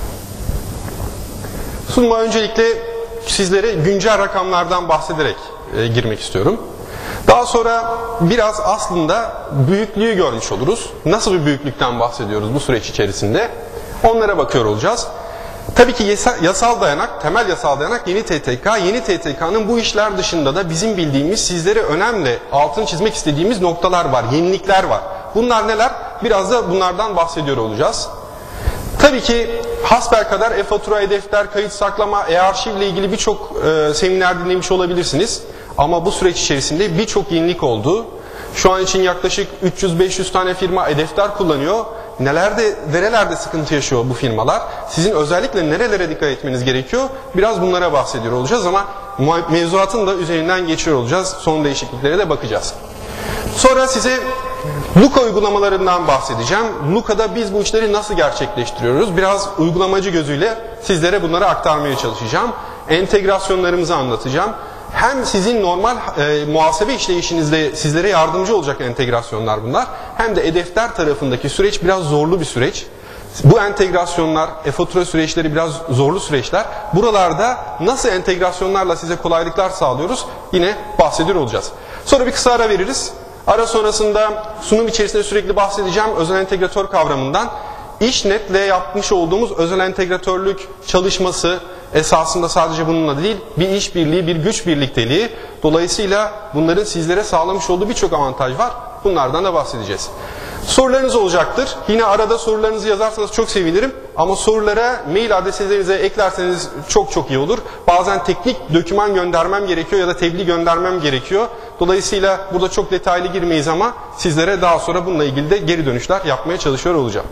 Sunuma öncelikle sizlere güncel rakamlardan bahsederek girmek istiyorum. Daha sonra biraz aslında büyüklüğü görmüş oluruz. Nasıl bir büyüklükten bahsediyoruz bu süreç içerisinde? Onlara bakıyor olacağız. Tabii ki yasal dayanak, temel yasal dayanak yeni TTK. Yeni TTK'nın bu işler dışında da bizim bildiğimiz, sizlere önemli altını çizmek istediğimiz noktalar var, yenilikler var. Bunlar neler? Biraz da bunlardan bahsediyor olacağız. Tabii ki hasbelkader e-fatura, e-defter, kayıt saklama, e-arşiv ile ilgili birçok seminer dinlemiş olabilirsiniz. Ama bu süreç içerisinde birçok yenilik oldu. Şu an için yaklaşık 300-500 tane firma e-defter kullanıyor. Nerelerde sıkıntı yaşıyor bu firmalar? Sizin özellikle nerelere dikkat etmeniz gerekiyor? Biraz bunlara bahsediyor olacağız ama mevzuatın da üzerinden geçiyor olacağız. Son değişikliklere de bakacağız. Sonra size Luka uygulamalarından bahsedeceğim. Luka'da biz bu işleri nasıl gerçekleştiriyoruz? Biraz uygulamacı gözüyle sizlere bunları aktarmaya çalışacağım. Entegrasyonlarımızı anlatacağım. Hem sizin normal muhasebe işleyişinizde sizlere yardımcı olacak entegrasyonlar bunlar. Hem de e-defter tarafındaki süreç biraz zorlu bir süreç. Bu entegrasyonlar, e-fatura süreçleri biraz zorlu süreçler. Buralarda nasıl entegrasyonlarla size kolaylıklar sağlıyoruz yine bahsediyor olacağız. Sonra bir kısa ara veririz. Ara sonrasında sunum içerisinde sürekli bahsedeceğim özel entegratör kavramından. İşnet'le yapmış olduğumuz özel entegratörlük çalışması esasında sadece bununla değil, bir işbirliği, bir güç birlikteliği. Dolayısıyla bunların sizlere sağlamış olduğu birçok avantaj var. Bunlardan da bahsedeceğiz. Sorularınız olacaktır. Yine arada sorularınızı yazarsanız çok sevinirim. Ama sorulara mail adreslerinize eklerseniz çok iyi olur. Bazen teknik doküman göndermem gerekiyor ya da tebliğ göndermem gerekiyor. Dolayısıyla burada çok detaylı girmeyiz ama sizlere daha sonra bununla ilgili de geri dönüşler yapmaya çalışıyor olacağım.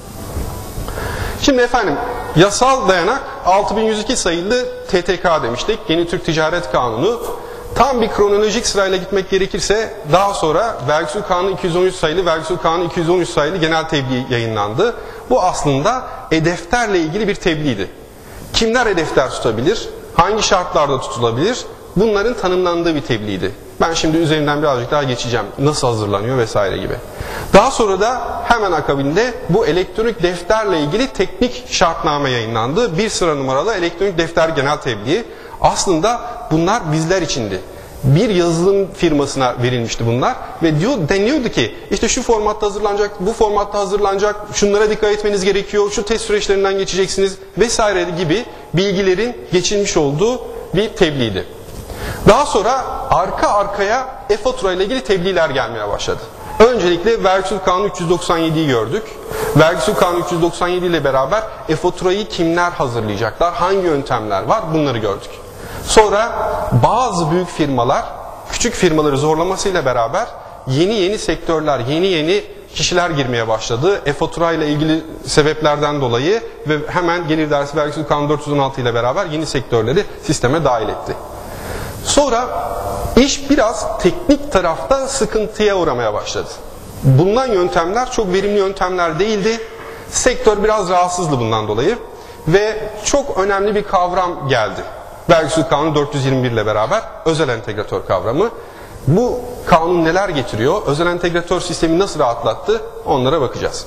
Şimdi efendim, yasal dayanak 6102 sayılı TTK demiştik. Yeni Türk Ticaret Kanunu. Tam bir kronolojik sırayla gitmek gerekirse daha sonra Vergi Usul Kanunu 213 sayılı, Vergi Usul Kanunu 213 sayılı genel tebliğ yayınlandı. Bu aslında e-defterle ilgili bir tebliğdi. Kimler e-defter tutabilir? Hangi şartlarda tutulabilir? Bunların tanımlandığı bir tebliğdi. Ben şimdi üzerinden birazcık daha geçeceğim. Nasıl hazırlanıyor vesaire gibi. Daha sonra da hemen akabinde bu elektronik defterle ilgili teknik şartname yayınlandı. Bir sıra numaralı elektronik defter genel tebliği. Aslında bunlar bizler içindi. Bir yazılım firmasına verilmişti bunlar ve deniyordu ki işte şu formatta hazırlanacak, bu formatta hazırlanacak, şunlara dikkat etmeniz gerekiyor, şu test süreçlerinden geçeceksiniz vesaire gibi bilgilerin geçilmiş olduğu bir tebliğdi. Daha sonra arka arkaya e-fatura ile ilgili tebliğler gelmeye başladı. Öncelikle Vergi Usul Kanunu 397'yi gördük. Vergi Usul Kanunu 397 ile beraber e-faturayı kimler hazırlayacaklar, hangi yöntemler var bunları gördük. Sonra bazı büyük firmalar küçük firmaları zorlamasıyla beraber yeni sektörler, yeni kişiler girmeye başladı. E-fatura ile ilgili sebeplerden dolayı ve hemen Gelir İdaresi Vergi Usul Kanunu 416 ile beraber yeni sektörleri sisteme dahil etti. Sonra iş biraz teknik tarafta sıkıntıya uğramaya başladı. Bulunan yöntemler çok verimli yöntemler değildi. Sektör biraz rahatsızdı bundan dolayı ve çok önemli bir kavram geldi. Vergi Usul Kanunu 421 ile beraber özel entegratör kavramı. Bu kanun neler getiriyor? Özel entegratör sistemi nasıl rahatlattı? Onlara bakacağız.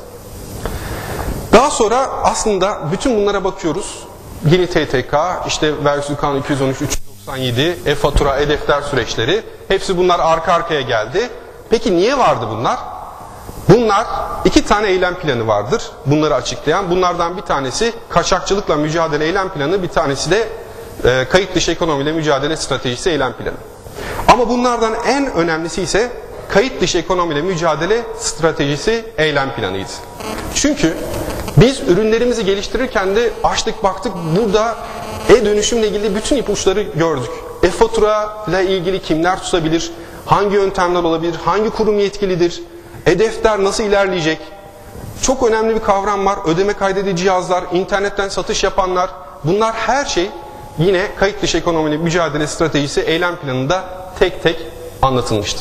Daha sonra aslında bütün bunlara bakıyoruz. Yeni TTK, işte Vergi Usul Kanunu 213, 397, e-fatura, e-defter süreçleri. Hepsi bunlar arka arkaya geldi. Peki niye vardı bunlar? Bunlar iki tane eylem planı vardır. Bunları açıklayan. Bunlardan bir tanesi kaçakçılıkla mücadele eylem planı, bir tanesi de kayıt dışı ekonomiyle mücadele stratejisi eylem planı. Ama bunlardan en önemlisi ise kayıt dışı ekonomiyle mücadele stratejisi eylem planıydı. Çünkü biz ürünlerimizi geliştirirken de açtık baktık, burada e-dönüşümle ilgili bütün ipuçları gördük. E-fatura ile ilgili kimler tutabilir, hangi yöntemler olabilir, hangi kurum yetkilidir, e-defter nasıl ilerleyecek? Çok önemli bir kavram var. Ödeme kaydedici cihazlar, internetten satış yapanlar, bunlar her şey yine kayıt dışı ekonomiyle mücadele stratejisi eylem planında tek tek anlatılmıştı.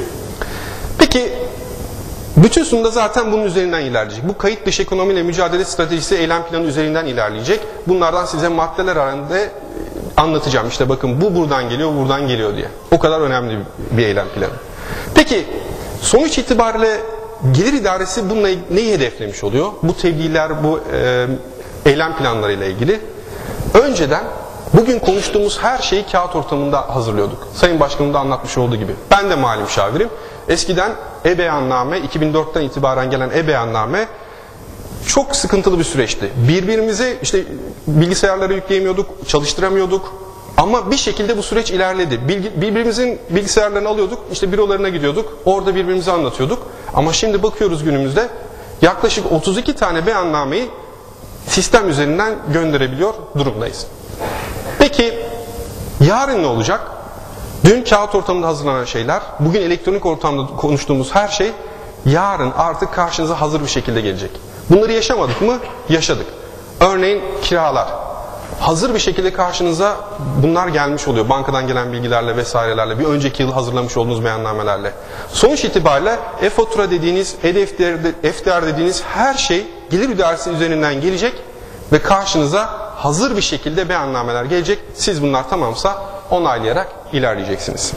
Peki bütün sunumda zaten bunun üzerinden ilerleyecek. Bu kayıt dışı ekonomiyle mücadele stratejisi eylem planı üzerinden ilerleyecek. Bunlardan size maddeler halinde anlatacağım. İşte bakın bu buradan geliyor, buradan geliyor diye. O kadar önemli bir eylem planı. Peki sonuç itibariyle Gelir İdaresi bununla neyi hedeflemiş oluyor? Bu tebliğler, bu eylem planlarıyla ilgili. Önceden bugün konuştuğumuz her şeyi kağıt ortamında hazırlıyorduk. Sayın Başkanım da anlatmış olduğu gibi. Ben de mali müşavirim. Eskiden e-beyanname, 2004'ten itibaren gelen e-beyanname çok sıkıntılı bir süreçti. Birbirimize işte bilgisayarlara yükleyemiyorduk, çalıştıramıyorduk. Ama bir şekilde bu süreç ilerledi. Birbirimizin bilgisayarlarını alıyorduk, işte bürolarına gidiyorduk, orada birbirimize anlatıyorduk. Ama şimdi bakıyoruz günümüzde yaklaşık 32 tane beyannameyi sistem üzerinden gönderebiliyor durumdayız. Peki yarın ne olacak? Dün kağıt ortamında hazırlanan şeyler, bugün elektronik ortamda konuştuğumuz her şey yarın artık karşınıza hazır bir şekilde gelecek. Bunları yaşamadık mı? Yaşadık. Örneğin kiralar. Hazır bir şekilde karşınıza bunlar gelmiş oluyor. Bankadan gelen bilgilerle vesairelerle, bir önceki yıl hazırlamış olduğunuz beyannamelerle. Sonuç itibariyle e-fatura dediğiniz, e-defter dediğiniz her şey Gelir İdaresi üzerinden gelecek ve karşınıza hazır bir şekilde beyannameler gelecek. Siz bunlar tamamsa onaylayarak ilerleyeceksiniz.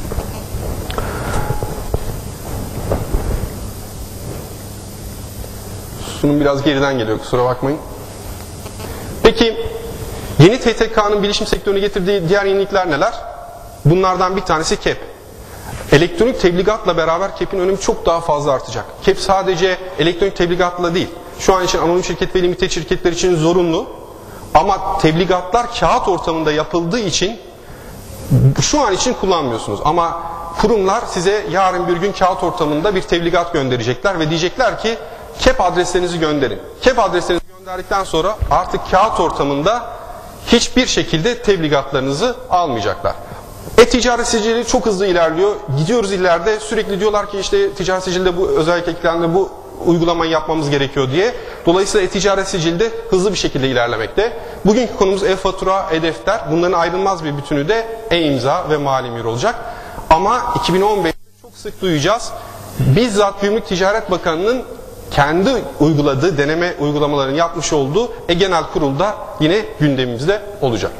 Sunum biraz geriden geliyor, kusura bakmayın. Peki yeni TTK'nın bilişim sektörüne getirdiği diğer yenilikler neler? Bunlardan bir tanesi KEP. Elektronik tebligatla beraber KEP'in önemi çok daha fazla artacak. KEP sadece elektronik tebligatla değil. Şu an için anonim şirket ve limited şirketler için zorunlu. Ama tebligatlar kağıt ortamında yapıldığı için şu an için kullanmıyorsunuz. Ama kurumlar size yarın bir gün kağıt ortamında bir tebligat gönderecekler ve diyecekler ki KEP adreslerinizi gönderin. KEP adreslerinizi gönderdikten sonra artık kağıt ortamında hiçbir şekilde tebligatlarınızı almayacaklar. E-ticaret sicili çok hızlı ilerliyor. Gidiyoruz ileride, sürekli diyorlar ki işte ticaret sicilde bu özellik eklendi, bu uygulamayı yapmamız gerekiyor diye. Dolayısıyla e-ticaret sicilde hızlı bir şekilde ilerlemekte. Bugünkü konumuz e-fatura, e-defter. Bunların ayrılmaz bir bütünü de e-imza ve mali mülk olacak. Ama 2015'te çok sık duyacağız. Bizzat Gümrük Ticaret Bakanı'nın kendi uyguladığı, deneme uygulamalarını yapmış olduğu Genel Kurul'da yine gündemimizde olacak.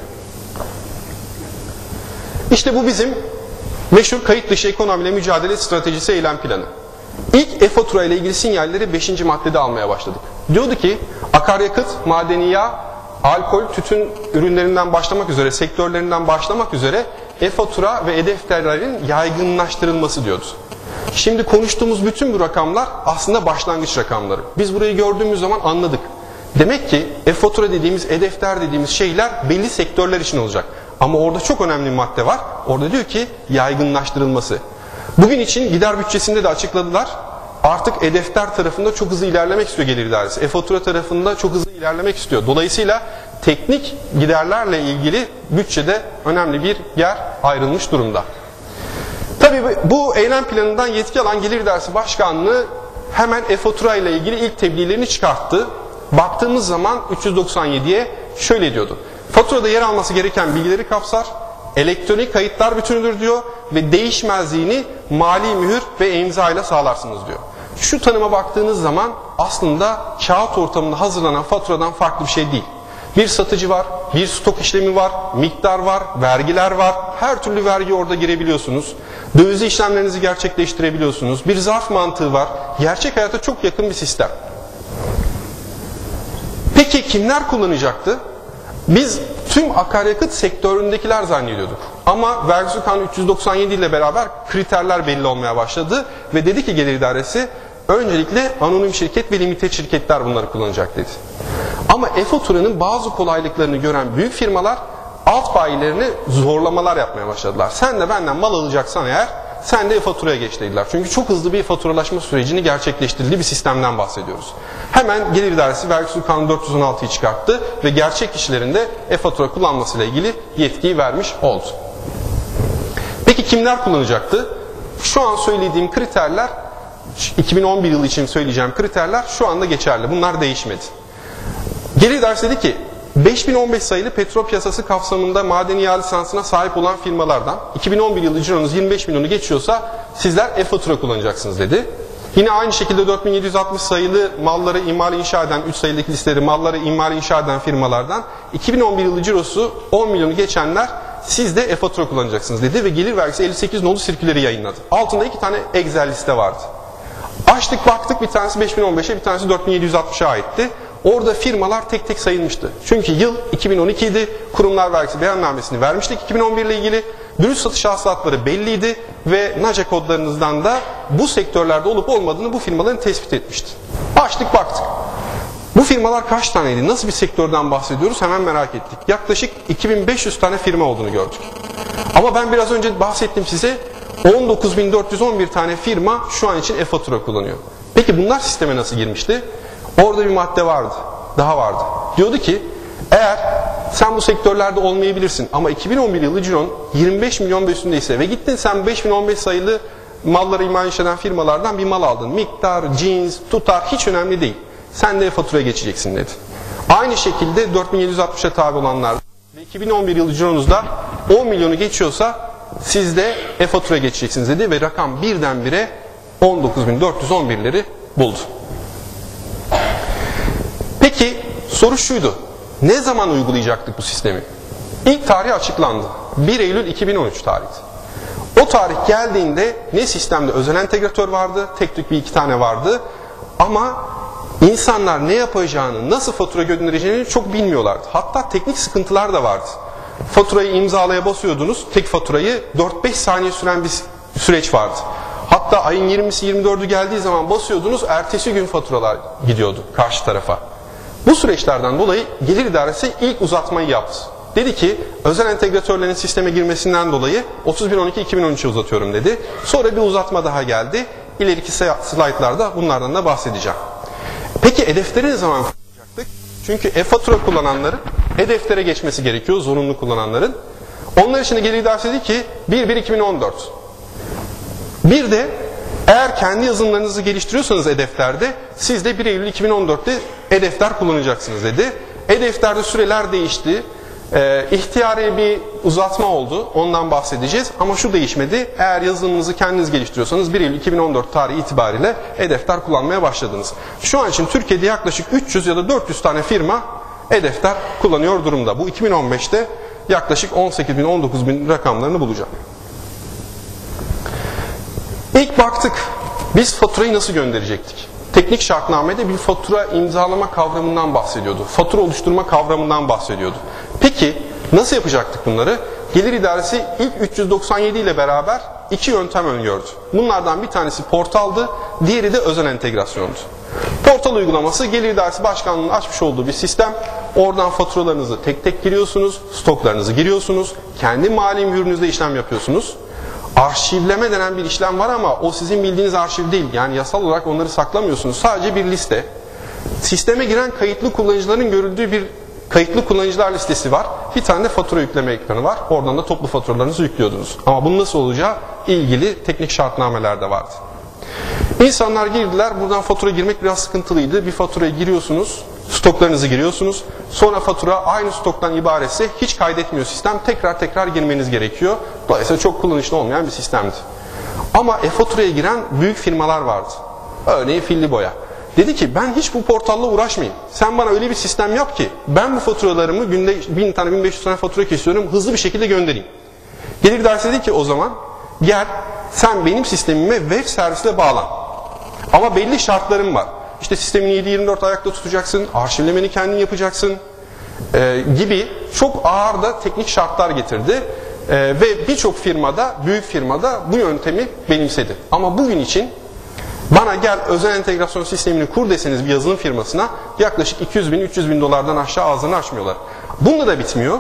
İşte bu bizim meşhur kayıt dışı ekonomiyle mücadele stratejisi eylem planı. İlk e-fatura ile ilgili sinyalleri 5. maddede almaya başladık. Diyordu ki akaryakıt, madeni yağ, alkol, tütün ürünlerinden başlamak üzere, sektörlerinden başlamak üzere e-fatura ve e-defterlerin yaygınlaştırılması diyordu. Şimdi konuştuğumuz bütün bu rakamlar aslında başlangıç rakamları. Biz burayı gördüğümüz zaman anladık. Demek ki e-fatura dediğimiz, e-defter dediğimiz şeyler belli sektörler için olacak. Ama orada çok önemli bir madde var. Orada diyor ki yaygınlaştırılması. Bugün için gider bütçesinde de açıkladılar. Artık e-defter tarafında çok hızlı ilerlemek istiyor Gelir İdaresi. E-fatura tarafında çok hızlı ilerlemek istiyor. Dolayısıyla teknik giderlerle ilgili bütçede önemli bir yer ayrılmış durumda. Tabii bu eylem planından yetki alan Gelir İdaresi Başkanlığı hemen e-fatura ile ilgili ilk tebliğlerini çıkarttı. Baktığımız zaman 397'ye şöyle diyordu. Faturada yer alması gereken bilgileri kapsar, elektronik kayıtlar bütünüdür diyor ve değişmezliğini mali mühür ve imza ile sağlarsınız diyor. Şu tanıma baktığınız zaman aslında kağıt ortamında hazırlanan faturadan farklı bir şey değil. Bir satıcı var, bir stok işlemi var, miktar var, vergiler var. Her türlü vergi orada girebiliyorsunuz. Döviz işlemlerinizi gerçekleştirebiliyorsunuz. Bir zarf mantığı var. Gerçek hayata çok yakın bir sistem. Peki kimler kullanacaktı? Biz tüm akaryakıt sektöründekiler zannediyorduk. Ama Vergi Kanunu 397 ile beraber kriterler belli olmaya başladı ve dedi ki Gelir İdaresi öncelikle anonim şirket ve limited şirketler bunları kullanacak dedi. Ama e-faturanın bazı kolaylıklarını gören büyük firmalar alt bayilerini zorlamalar yapmaya başladılar. Sen de benden mal alacaksan eğer sen de e-faturaya geç dediler. Çünkü çok hızlı bir faturalaşma sürecini gerçekleştirdiği bir sistemden bahsediyoruz. Hemen Gelir İdaresi Vergi Usul Kanunu 416'yı çıkarttı ve gerçek kişilerin de e-fatura kullanmasıyla ilgili yetkiyi vermiş oldu. Peki kimler kullanacaktı? Şu an söylediğim kriterler, 2011 yılı için söyleyeceğim kriterler şu anda geçerli. Bunlar değişmedi. Gelir İdaresi dedi ki 5015 sayılı petrol piyasası kapsamında madeni ihale lisansına sahip olan firmalardan 2011 yılı cironuz 25 milyonu geçiyorsa sizler e-fatura kullanacaksınız dedi. Yine aynı şekilde 4760 sayılı malları imal inşa eden 3 sayıdaki listeleri malları imal inşa eden firmalardan 2011 yılı cirosu 10 milyonu geçenler siz de e-fatura kullanacaksınız dedi ve Gelir Vergisi 58 nolu sirküleri yayınladı. Altında 2 tane Excel liste vardı. Açtık baktık, bir tanesi 5015'e bir tanesi 4760'a aitti. Orada firmalar tek tek sayılmıştı. Çünkü yıl 2012 idi. Kurumlar vergisi beyannamesini vermiştik 2011 ile ilgili. Dürüst satış hasılatları belliydi ve NACE kodlarınızdan da bu sektörlerde olup olmadığını bu firmaların tespit etmişti. Açtık baktık. Bu firmalar kaç taneydi? Nasıl bir sektörden bahsediyoruz? Hemen merak ettik. Yaklaşık 2500 tane firma olduğunu gördük. Ama ben biraz önce bahsettim size. 19.411 tane firma şu an için e-fatura kullanıyor. Peki bunlar sisteme nasıl girmişti? Orada bir madde vardı. Daha vardı. Diyordu ki eğer sen bu sektörlerde olmayabilirsin ama 2011 yılı ciron 25 milyon ve üstündeyse ve gittin sen 5015 sayılı malları imal eden firmalardan bir mal aldın. Miktar, cins, tutar hiç önemli değil. Sen de e-faturaya geçeceksin dedi. Aynı şekilde 4760'a tabi olanlar ve 2011 yılı cironuzda 10 milyonu geçiyorsa siz de e-faturaya geçeceksiniz dedi ve rakam birdenbire 19.411'leri buldu. Peki soru şuydu. Ne zaman uygulayacaktık bu sistemi? İlk tarih açıklandı. 1 Eylül 2013 tarihti. O tarih geldiğinde ne sistemde özel entegratör vardı, tek tük bir iki tane vardı. Ama insanlar ne yapacağını, nasıl fatura göndereceğini çok bilmiyorlardı. Hatta teknik sıkıntılar da vardı. Faturayı imzalaya basıyordunuz, tek faturayı 4-5 saniye süren bir süreç vardı. Hatta ayın 20'si 24'ü geldiği zaman basıyordunuz, ertesi gün faturalar gidiyordu karşı tarafa. Bu süreçlerden dolayı Gelir İdaresi ilk uzatmayı yaptı. Dedi ki özel entegratörlerin sisteme girmesinden dolayı 31.12.2013'e uzatıyorum dedi. Sonra bir uzatma daha geldi. İleriki slaytlarda bunlardan da bahsedeceğim. Peki e-defteri ne zaman kullanacaktık? Çünkü e-fatura kullananların e-deftere geçmesi gerekiyor, zorunlu kullananların. Onlar için de Gelir İdaresi dedi ki 1.1.2014. Bir de eğer kendi yazılımlarınızı geliştiriyorsanız e-defterde siz de 1 Eylül 2014'te e-defter kullanacaksınız dedi. E-defterde süreler değişti. İhtiyari bir uzatma oldu. Ondan bahsedeceğiz. Ama şu değişmedi. Eğer yazılımınızı kendiniz geliştiriyorsanız 1 Eylül 2014 tarihi itibariyle e-defter kullanmaya başladınız. Şu an için Türkiye'de yaklaşık 300 ya da 400 tane firma e-defter kullanıyor durumda. Bu 2015'te yaklaşık 18.000 19.000 rakamlarını bulacağım. İlk baktık. Biz faturayı nasıl gönderecektik? Teknik şartnamede bir fatura imzalama kavramından bahsediyordu. Fatura oluşturma kavramından bahsediyordu. Peki nasıl yapacaktık bunları? Gelir İdaresi ilk 397 ile beraber iki yöntem öngördü. Bunlardan bir tanesi portaldı, diğeri de özel entegrasyondu. Portal uygulaması Gelir İdaresi Başkanlığı'nın açmış olduğu bir sistem. Oradan faturalarınızı tek tek giriyorsunuz, stoklarınızı giriyorsunuz, kendi mali mülkünüzde işlem yapıyorsunuz. Arşivleme denen bir işlem var ama o sizin bildiğiniz arşiv değil. Yani yasal olarak onları saklamıyorsunuz. Sadece bir liste. Sisteme giren kayıtlı kullanıcıların görüldüğü bir kayıtlı kullanıcılar listesi var. Bir tane de fatura yükleme ekranı var. Oradan da toplu faturalarınızı yüklüyordunuz. Ama bunun nasıl olacağı ilgili teknik şartnamelerde vardı. İnsanlar girdiler. Buradan fatura girmek biraz sıkıntılıydı. Bir faturaya giriyorsunuz. Stoklarınızı giriyorsunuz. Sonra fatura aynı stoktan ibaretse hiç kaydetmiyor sistem. Tekrar girmeniz gerekiyor. Dolayısıyla çok kullanışlı olmayan bir sistemdi. Ama e-faturaya giren büyük firmalar vardı. Örneğin Filli Boya. Dedi ki ben hiç bu portalla uğraşmayayım. Sen bana öyle bir sistem yap ki ben bu faturalarımı günde 1000 tane 1500 tane fatura kesiyorum hızlı bir şekilde göndereyim. Gelir İdaresi dedi ki o zaman gel sen benim sistemime web servisle bağlan. Ama belli şartlarım var. İşte sistemini 7/24 ayakta tutacaksın, arşivlemeni kendin yapacaksın gibi çok ağır da teknik şartlar getirdi. Ve birçok firmada, büyük firmada bu yöntemi benimsedi. Ama bugün için bana gel özel entegrasyon sistemini kur deseniz bir yazılım firmasına yaklaşık 200.000-300.000 dolardan aşağı ağzını açmıyorlar. Bununla da bitmiyor.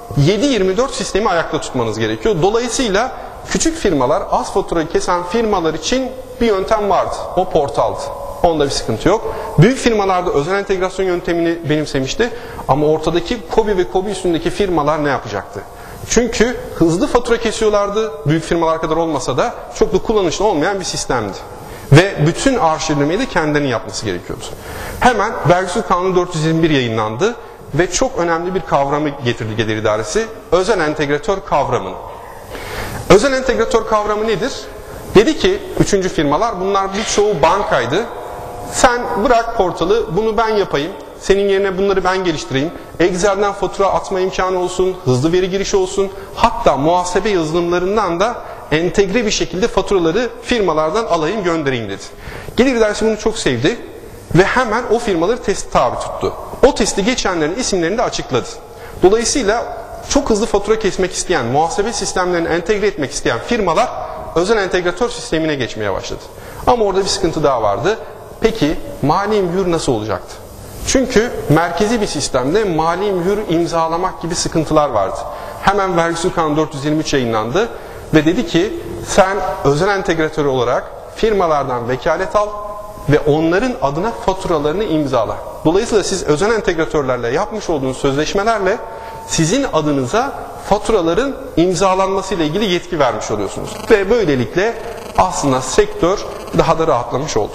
7/24 sistemi ayakta tutmanız gerekiyor. Dolayısıyla küçük firmalar, az fatura kesen firmalar için bir yöntem vardı. O portaldı. Onda bir sıkıntı yok. Büyük firmalarda özel entegrasyon yöntemini benimsemişti. Ama ortadaki KOBİ ve KOBİ üstündeki firmalar ne yapacaktı? Çünkü hızlı fatura kesiyorlardı. Büyük firmalar kadar olmasa da çok da kullanışlı olmayan bir sistemdi. Ve bütün arşivlemeyi de kendilerinin yapması gerekiyordu. Hemen Vergi Usul Kanunu 421 yayınlandı ve çok önemli bir kavramı getirdi Gelir İdaresi. Özel entegratör kavramını. Özel entegratör kavramı nedir? Dedi ki 3. firmalar, bunlar birçoğu bankaydı. Sen bırak portalı, bunu ben yapayım. Senin yerine bunları ben geliştireyim. Excel'den fatura atma imkanı olsun, hızlı veri girişi olsun. Hatta muhasebe yazılımlarından da entegre bir şekilde faturaları firmalardan alayım, göndereyim dedi. Gelir İdaresi bunu çok sevdi ve hemen o firmaları test tabi tuttu. O testi geçenlerin isimlerini de açıkladı. Dolayısıyla çok hızlı fatura kesmek isteyen, muhasebe sistemlerini entegre etmek isteyen firmalar özel entegratör sistemine geçmeye başladı. Ama orada bir sıkıntı daha vardı. Peki mali mühür nasıl olacaktı? Çünkü merkezi bir sistemde mali mühür imzalamak gibi sıkıntılar vardı. Hemen Vergi Usul Kanunu 423 yayınlandı ve dedi ki sen özel entegratör olarak firmalardan vekalet al ve onların adına faturalarını imzala. Dolayısıyla siz özel entegratörlerle yapmış olduğunuz sözleşmelerle sizin adınıza faturaların imzalanmasıyla ilgili yetki vermiş oluyorsunuz. Ve böylelikle aslında sektör daha da rahatlamış oldu.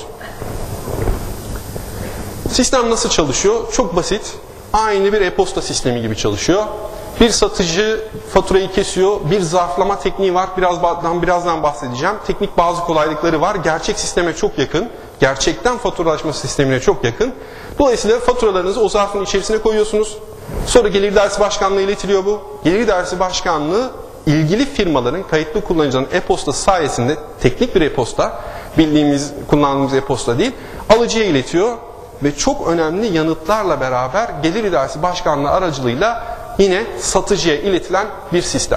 Sistem nasıl çalışıyor? Çok basit. Aynı bir e-posta sistemi gibi çalışıyor. Bir satıcı faturayı kesiyor. Bir zarflama tekniği var. Birazdan bahsedeceğim. Teknik bazı kolaylıkları var. Gerçek sisteme çok yakın. Gerçekten faturalaşma sistemine çok yakın. Dolayısıyla faturalarınızı o zarfın içerisine koyuyorsunuz. Sonra Gelir İdaresi Başkanlığı'na iletiliyor bu. Gelir İdaresi Başkanlığı ilgili firmaların kayıtlı kullanıcıların e-posta sayesinde, teknik bir e-posta, bildiğimiz, kullandığımız e-posta değil, alıcıya iletiyor. Ve çok önemli yanıtlarla beraber Gelir İdaresi Başkanlığı aracılığıyla yine satıcıya iletilen bir sistem.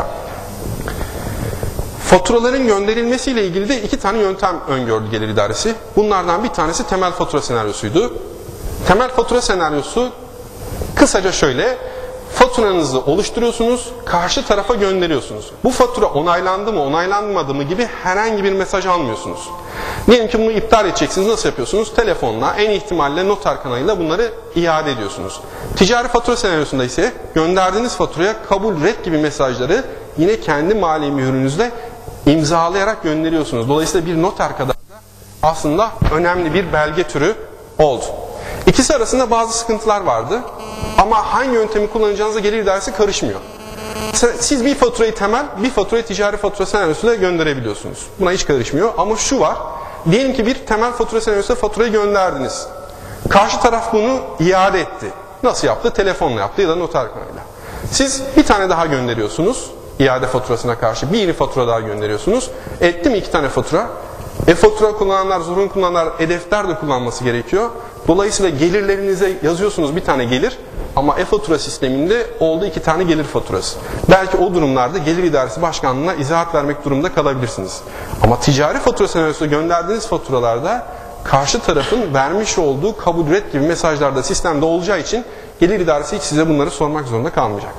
Faturaların gönderilmesiyle ilgili de 2 tane yöntem öngördü Gelir İdaresi. Bunlardan bir tanesi temel fatura senaryosuydu. Temel fatura senaryosu kısaca şöyle: faturanızı oluşturuyorsunuz, karşı tarafa gönderiyorsunuz. Bu fatura onaylandı mı, onaylanmadı mı gibi herhangi bir mesaj almıyorsunuz. Diyelim ki bunu iptal edeceksiniz. Nasıl yapıyorsunuz? Telefonla, en ihtimalle noter kanalıyla bunları iade ediyorsunuz. Ticari fatura senaryosunda ise gönderdiğiniz faturaya kabul, red gibi mesajları yine kendi mali mührünüzle imzalayarak gönderiyorsunuz. Dolayısıyla bir noter kadar da aslında önemli bir belge türü oldu. İkisi arasında bazı sıkıntılar vardı. Ama hangi yöntemi kullanacağınıza Gelir İdaresi karışmıyor. Siz bir faturayı temel, bir faturayı ticari fatura senaryosuyla gönderebiliyorsunuz. Buna hiç karışmıyor. Ama şu var. Diyelim ki bir temel fatura senaryosuyla faturayı gönderdiniz. Karşı taraf bunu iade etti. Nasıl yaptı? Telefonla yaptı ya da noter kanalıyla. Siz bir tane daha gönderiyorsunuz. İade faturasına karşı bir fatura daha gönderiyorsunuz. Etti mi 2 tane fatura? E-fatura kullananlar, zorunlu kullananlar e-defter de kullanması gerekiyor. Dolayısıyla gelirlerinize yazıyorsunuz bir tane gelir ama e-fatura sisteminde oldu 2 tane gelir faturası. Belki o durumlarda Gelir İdaresi Başkanlığı'na izahat vermek durumunda kalabilirsiniz. Ama ticari fatura senaryosunda gönderdiğiniz faturalarda karşı tarafın vermiş olduğu kabul red gibi mesajlarda sistemde olacağı için Gelir İdaresi hiç size bunları sormak zorunda kalmayacak.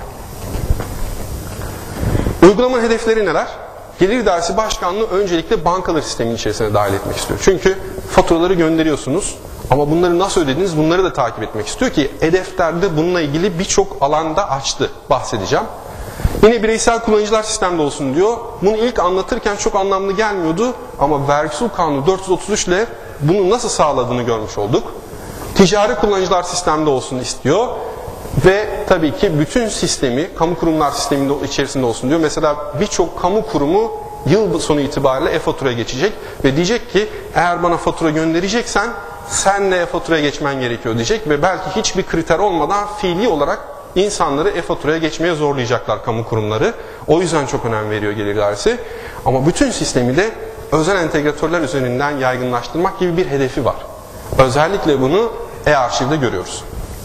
Uygulamanın hedefleri neler? Gelir İdaresi Başkanlığı öncelikle bankalar sistemin içerisine dahil etmek istiyor. Çünkü faturaları gönderiyorsunuz ama bunları nasıl ödediniz bunları da takip etmek istiyor ki e-defter'de bununla ilgili birçok alanda açtı. Bahsedeceğim. Yine bireysel kullanıcılar sistemde olsun diyor. Bunu ilk anlatırken çok anlamlı gelmiyordu ama Vergi Usul Kanunu 433 ile bunu nasıl sağladığını görmüş olduk. Ticari kullanıcılar sistemde olsun istiyor. Ve tabii ki bütün sistemi kamu kurumlar sisteminde içerisinde olsun diyor. Mesela birçok kamu kurumu yıl sonu itibariyle e-faturaya geçecek ve diyecek ki eğer bana fatura göndereceksen sen de e-faturaya geçmen gerekiyor diyecek ve belki hiçbir kriter olmadan fiili olarak insanları e-faturaya geçmeye zorlayacaklar kamu kurumları. O yüzden çok önem veriyor Gelir İdaresi. Ama bütün sistemi de özel entegratörler üzerinden yaygınlaştırmak gibi bir hedefi var. Özellikle bunu e-arşivde görüyoruz.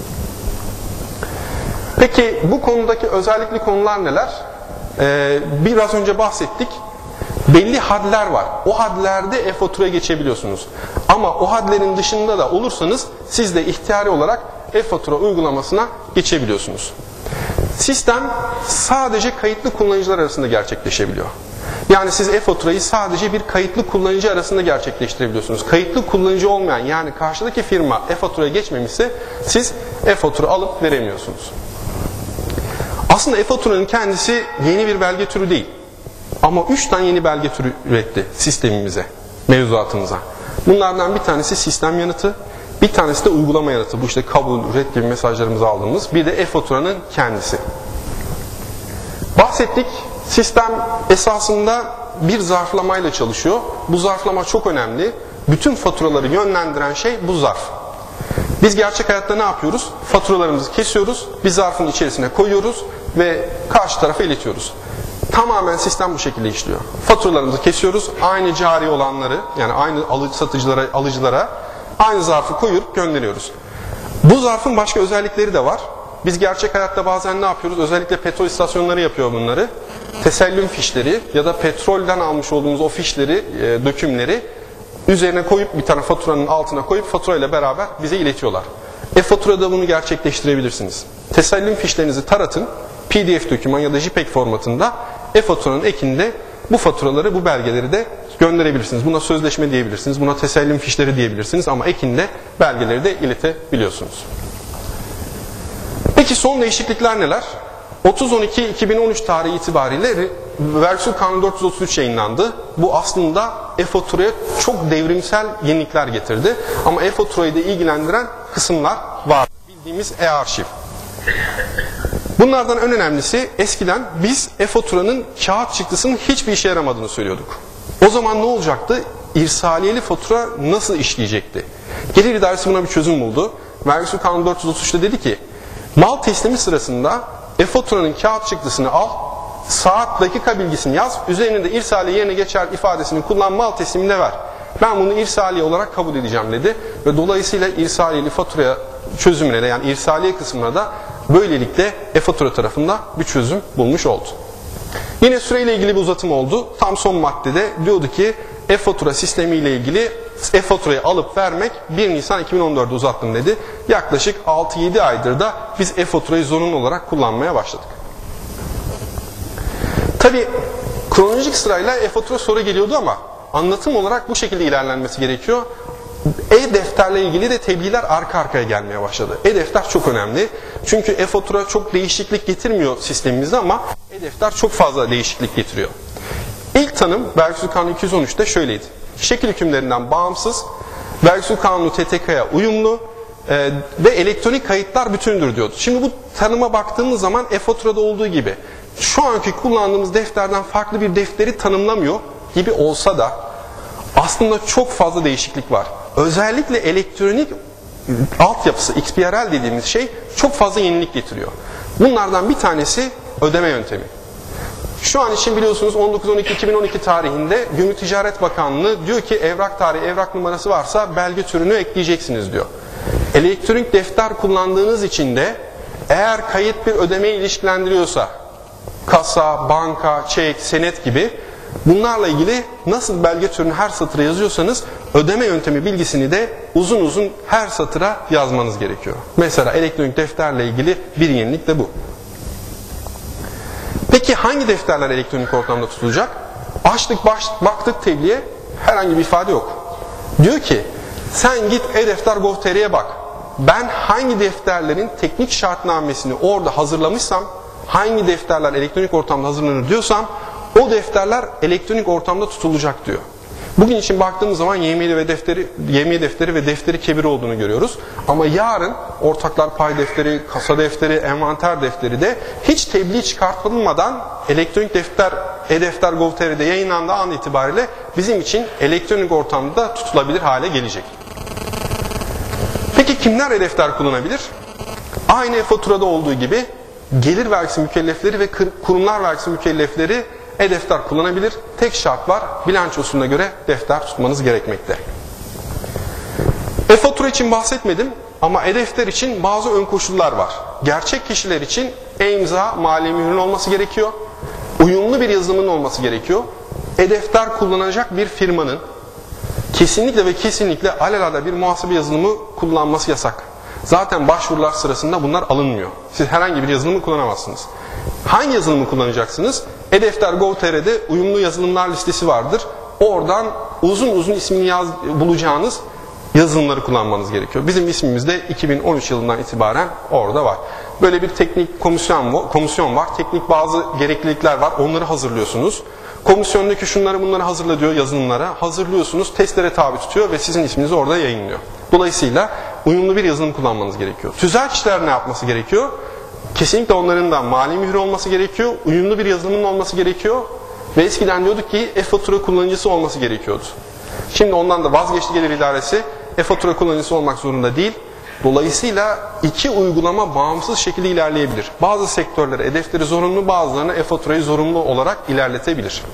Peki bu konudaki özellikli konular neler? Biraz önce bahsettik. Belli hadler var. O hadlerde e-faturaya geçebiliyorsunuz. Ama o hadlerin dışında da olursanız siz de ihtiyari olarak e-fatura uygulamasına geçebiliyorsunuz. Sistem sadece kayıtlı kullanıcılar arasında gerçekleşebiliyor. Yani siz e-faturayı sadece bir kayıtlı kullanıcı arasında gerçekleştirebiliyorsunuz. Kayıtlı kullanıcı olmayan, yani karşıdaki firma e-faturaya geçmemişse siz e-fatura alıp veremiyorsunuz. Aslında e-faturanın kendisi yeni bir belge türü değil. Ama 3 tane yeni belge türü üretti sistemimize, mevzuatımıza. Bunlardan bir tanesi sistem yanıtı, bir tanesi de uygulama yanıtı. Bu işte kabul, red gibi mesajlarımızı aldığımız. Bir de e-faturanın kendisi. Bahsettik. Sistem esasında bir zarflamayla çalışıyor. Bu zarflama çok önemli. Bütün faturaları yönlendiren şey bu zarf. Biz gerçek hayatta ne yapıyoruz? Faturalarımızı kesiyoruz, bir zarfın içerisine koyuyoruz ve karşı tarafa iletiyoruz. Tamamen sistem bu şekilde işliyor. Faturalarımızı kesiyoruz, aynı cari olanları, yani aynı satıcılara, alıcılara aynı zarfı koyup gönderiyoruz. Bu zarfın başka özellikleri de var. Biz gerçek hayatta bazen ne yapıyoruz? Özellikle petrol istasyonları yapıyor bunları. Tesellüm fişleri ya da petrolden almış olduğumuz o fişleri, dökümleri üzerine koyup bir tane faturanın altına koyup faturayla beraber bize iletiyorlar. E-faturada bunu gerçekleştirebilirsiniz. Tesellüm fişlerinizi taratın, PDF doküman ya da JPEG formatında e-faturanın ekinde bu faturaları, bu belgeleri de gönderebilirsiniz. Buna sözleşme diyebilirsiniz, buna tesellüm fişleri diyebilirsiniz ama ekinde belgeleri de iletebiliyorsunuz. Peki son değişiklikler neler? 30.12.2013 tarihi itibariyle Vergi Usulü Kanunu 433 yayınlandı. Bu aslında e-faturaya çok devrimsel yenilikler getirdi. Ama e-faturayı da ilgilendiren kısımlar var. Bildiğimiz e-arşiv. Bunlardan en önemlisi, eskiden biz e-faturanın kağıt çıktısının hiçbir işe yaramadığını söylüyorduk. O zaman ne olacaktı? İrsaliyeli fatura nasıl işleyecekti? Gelir İdaresi buna bir çözüm buldu. Vergi Usulü Kanunu 433'te dedi ki, mal teslimi sırasında e-faturanın kağıt çıktısını al, saat dakika bilgisini yaz, üzerine de irsaliye yerine geçer ifadesini kullan, mal tesliminde ver. Ben bunu irsaliye olarak kabul edeceğim dedi ve dolayısıyla irsaliyeli faturaya çözümüne de, yani irsaliye kısmına da böylelikle e-fatura tarafında bir çözüm bulmuş oldu. Yine süreyle ilgili bir uzatım oldu. Tam son maddede diyordu ki e-fatura sistemiyle ilgili e-faturayı alıp vermek 1 Nisan 2014'de uzattım dedi. Yaklaşık 6-7 aydır da biz e-faturayı zorunlu olarak kullanmaya başladık. Tabi kronolojik sırayla e-fatura sonra geliyordu ama anlatım olarak bu şekilde ilerlenmesi gerekiyor. E-defterle ilgili de tebliğler arka arkaya gelmeye başladı. E-defter çok önemli. Çünkü e-fatura çok değişiklik getirmiyor sistemimizde ama e-defter çok fazla değişiklik getiriyor. İlk tanım Vergi Usulü Kanunu 213'te şöyleydi. Şekil hükümlerinden bağımsız, Vergi Usulü Kanunu TTK'ya uyumlu ve elektronik kayıtlar bütündür diyordu. Şimdi bu tanıma baktığımız zaman e-faturada olduğu gibi şu anki kullandığımız defterden farklı bir defteri tanımlamıyor gibi olsa da aslında çok fazla değişiklik var. Özellikle elektronik altyapısı, XBRL dediğimiz şey çok fazla yenilik getiriyor. Bunlardan bir tanesi ödeme yöntemi. Şu an için biliyorsunuz 19.12.2012 tarihinde Gümrük Ticaret Bakanlığı diyor ki evrak tarihi, evrak numarası varsa belge türünü ekleyeceksiniz diyor. Elektronik defter kullandığınız için de eğer kayıt bir ödemeyi ilişkilendiriyorsa, kasa, banka, çek, senet gibi bunlarla ilgili nasıl belge türünü her satıra yazıyorsanız ödeme yöntemi bilgisini de uzun uzun her satıra yazmanız gerekiyor. Mesela elektronik defterle ilgili bir yenilik de bu. Peki hangi defterler elektronik ortamda tutulacak? Açtık baktık tebliğe herhangi bir ifade yok. Diyor ki sen git e-defter.gov.tr'ye bak. Ben hangi defterlerin teknik şartnamesini orada hazırlamışsam, hangi defterler elektronik ortamda hazırlanır diyorsam o defterler elektronik ortamda tutulacak diyor. Bugün için baktığımız zaman yemiye defteri ve defteri kebiri olduğunu görüyoruz. Ama yarın ortaklar pay defteri, kasa defteri, envanter defteri de hiç tebliğ çıkartılmadan elektronik defter e-defter.gov.tr'de yayınlandığı an itibariyle bizim için elektronik ortamda tutulabilir hale gelecek. Peki kimler e-defter kullanabilir? Aynı e-faturada olduğu gibi gelir vergisi mükellefleri ve kurumlar vergisi mükellefleri e-defter kullanabilir. Tek şart var, bilanço usulüne göre defter tutmanız gerekmekte. E-fatura için bahsetmedim ama e-defter için bazı ön koşullar var. Gerçek kişiler için e-imza mali mührün olması gerekiyor. Uyumlu bir yazılımın olması gerekiyor. E-defter kullanacak bir firmanın kesinlikle ve kesinlikle alelade bir muhasebe yazılımı kullanması yasak. Zaten başvurular sırasında bunlar alınmıyor. Siz herhangi bir yazılımı kullanamazsınız. Hangi yazılımı kullanacaksınız? E-Defter.gov.tr'de uyumlu yazılımlar listesi vardır. Oradan uzun uzun ismini bulacağınız yazılımları kullanmanız gerekiyor. Bizim ismimiz de 2013 yılından itibaren orada var. Böyle bir teknik komisyon var. Teknik bazı gereklilikler var. Onları hazırlıyorsunuz. Komisyondaki şunları bunları hazırla diyor yazılımlara. Hazırlıyorsunuz, testlere tabi tutuyor ve sizin isminizi orada yayınlıyor. Dolayısıyla uyumlu bir yazılım kullanmanız gerekiyor. Tüzel kişiler ne yapması gerekiyor? Kesinlikle onların da mali mührü olması gerekiyor. Uyumlu bir yazılımın olması gerekiyor. Ve eskiden diyorduk ki e-fatura kullanıcısı olması gerekiyordu. Şimdi ondan da vazgeçti Gelir İdaresi. E-fatura kullanıcısı olmak zorunda değil. Dolayısıyla iki uygulama bağımsız şekilde ilerleyebilir. Bazı sektörlere e-defteri zorunlu, bazılarına e-faturayı zorunlu olarak ilerletebilir.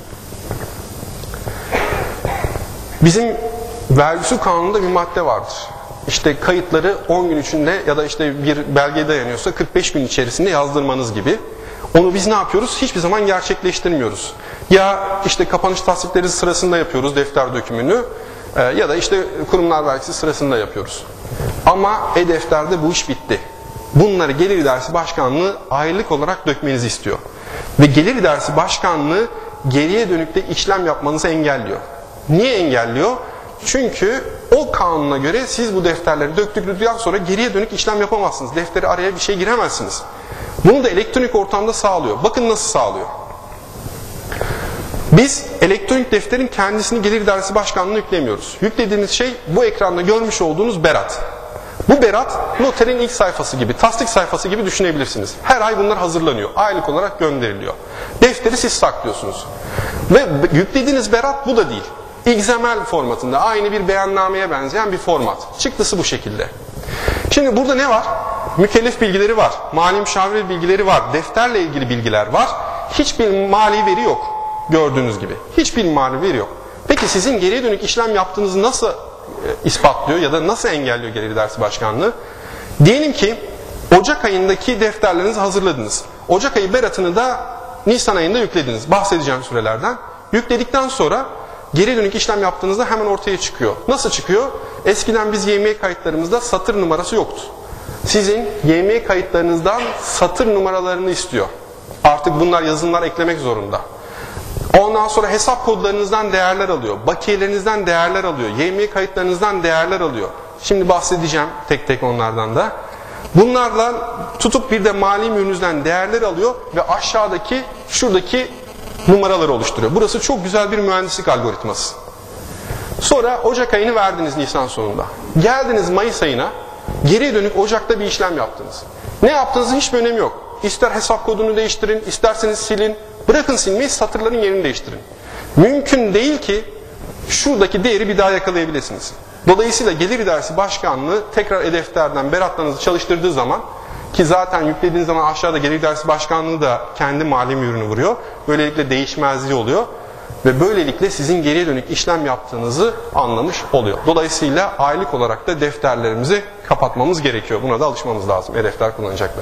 Bizim vergi kanununda bir madde vardır. İşte kayıtları 10 gün içinde ya da işte bir belgeye dayanıyorsa 45 gün içerisinde yazdırmanız gibi. Onu biz ne yapıyoruz? Hiçbir zaman gerçekleştirmiyoruz. Ya işte kapanış tasdikleri sırasında yapıyoruz defter dökümünü ya da işte kurumlar vergisi sırasında yapıyoruz. Ama e-defterde bu iş bitti. Bunları Gelir İdaresi Başkanlığı aylık olarak dökmenizi istiyor. Ve Gelir İdaresi Başkanlığı geriye dönük de işlem yapmanızı engelliyor. Niye engelliyor? Çünkü o kanuna göre siz bu defterleri döktükten sonra geriye dönük işlem yapamazsınız. Defteri araya bir şey giremezsiniz. Bunu da elektronik ortamda sağlıyor. Bakın nasıl sağlıyor. Biz elektronik defterin kendisini Gelir İdaresi Başkanlığı'na yüklemiyoruz. Yüklediğimiz şey bu ekranda görmüş olduğunuz berat. Bu berat noterin ilk sayfası gibi, tasdik sayfası gibi düşünebilirsiniz. Her ay bunlar hazırlanıyor. Aylık olarak gönderiliyor. Defteri siz saklıyorsunuz. Ve yüklediğiniz berat bu da değil. XML formatında aynı bir beyannameye benzeyen bir format. Çıktısı bu şekilde. Şimdi burada ne var? Mükellef bilgileri var. Mali müşavir bilgileri var. Defterle ilgili bilgiler var. Hiçbir mali veri yok. Gördüğünüz gibi. Hiçbir mali veri yok. Peki sizin geriye dönük işlem yaptığınızı nasıl ispatlıyor ya da nasıl engelliyor Gelir İdaresi Başkanlığı? Diyelim ki Ocak ayındaki defterlerinizi hazırladınız. Ocak ayı beratını da Nisan ayında yüklediniz. Bahsedeceğim sürelerden. Yükledikten sonra geri dönük işlem yaptığınızda hemen ortaya çıkıyor. Nasıl çıkıyor? Eskiden biz YMİ kayıtlarımızda satır numarası yoktu. Sizin YMİ kayıtlarınızdan satır numaralarını istiyor. Artık bunlar yazılımlar eklemek zorunda. Ondan sonra hesap kodlarınızdan değerler alıyor. Bakiyelerinizden değerler alıyor. YMİ kayıtlarınızdan değerler alıyor. Şimdi bahsedeceğim tek tek onlardan da. Bunlarla tutup bir de mali mührünüzden değerler alıyor ve aşağıdaki şuradaki numaraları oluşturuyor. Burası çok güzel bir mühendislik algoritması. Sonra Ocak ayını verdiniz Nisan sonunda. Geldiniz Mayıs ayına, geriye dönük Ocak'ta bir işlem yaptınız. Ne yaptığınızın hiçbir önemi yok. İster hesap kodunu değiştirin, isterseniz silin. Bırakın silmeyi, satırların yerini değiştirin. Mümkün değil ki şuradaki değeri bir daha yakalayabilirsiniz. Dolayısıyla Gelir İdaresi Başkanlığı tekrar e-defterden beratlarınızı çalıştırdığı zaman, ki zaten yüklediğiniz zaman aşağıda Gelir İdaresi Başkanlığı da kendi mali mührünü vuruyor. Böylelikle değişmezliği oluyor. Ve böylelikle sizin geriye dönük işlem yaptığınızı anlamış oluyor. Dolayısıyla aylık olarak da defterlerimizi kapatmamız gerekiyor. Buna da alışmamız lazım e-defter kullanacakları.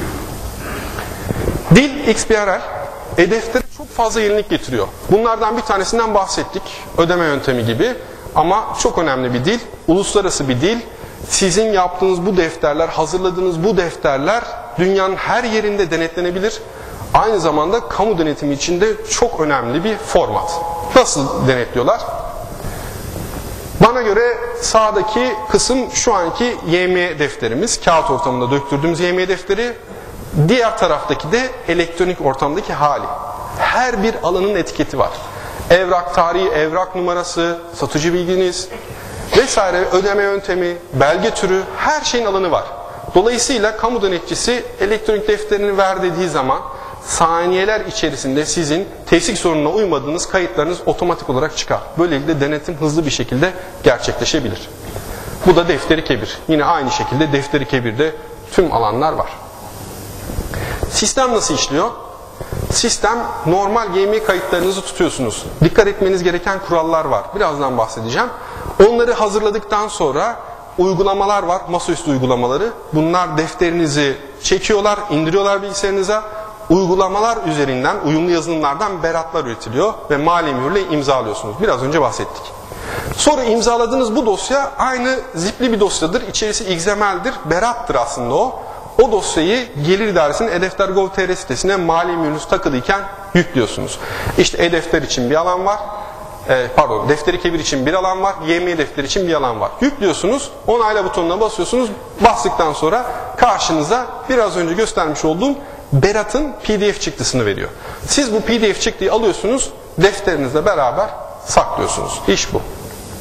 Dil XBRL e-deftere çok fazla yenilik getiriyor. Bunlardan bir tanesinden bahsettik. Ödeme yöntemi gibi. Ama çok önemli bir dil. Uluslararası bir dil. Sizin yaptığınız bu defterler, hazırladığınız bu defterler dünyanın her yerinde denetlenebilir. Aynı zamanda kamu denetimi için de çok önemli bir format. Nasıl denetliyorlar? Bana göre sağdaki kısım şu anki YMİ defterimiz. Kağıt ortamında döktürdüğümüz YMİ defteri. Diğer taraftaki de elektronik ortamdaki hali. Her bir alanın etiketi var. Evrak tarihi, evrak numarası, satıcı bilginiz vesaire, ödeme yöntemi, belge türü, her şeyin alanı var. Dolayısıyla kamu denetçisi elektronik defterini ver dediği zaman saniyeler içerisinde sizin tesik sorununa uymadığınız kayıtlarınız otomatik olarak çıkar. Böylelikle denetim hızlı bir şekilde gerçekleşebilir. Bu da defteri kebir. Yine aynı şekilde defteri kebirde tüm alanlar var. Sistem nasıl işliyor? Sistem normal YMİ kayıtlarınızı tutuyorsunuz. Dikkat etmeniz gereken kurallar var. Birazdan bahsedeceğim. Onları hazırladıktan sonra uygulamalar var. Masaüstü uygulamaları. Bunlar defterinizi çekiyorlar, indiriyorlar bilgisayarınıza. Uygulamalar üzerinden, uyumlu yazılımlardan beratlar üretiliyor ve mali mühürle imzalıyorsunuz. Biraz önce bahsettik. Sonra imzaladığınız bu dosya aynı zipli bir dosyadır. İçerisi XML'dir, berattır aslında o. O dosyayı Gelir İdaresi'nin e-defter.gov.tr sitesine mali mülkünüz takılıyken yüklüyorsunuz. İşte e-defter için bir alan var. Defteri kebir için bir alan var. YM defteri için bir alan var. Yüklüyorsunuz. Onayla butonuna basıyorsunuz. Bastıktan sonra karşınıza biraz önce göstermiş olduğum beratın PDF çıktısını veriyor. Siz bu PDF çıktıyı alıyorsunuz. Defterinizle beraber saklıyorsunuz. İş bu.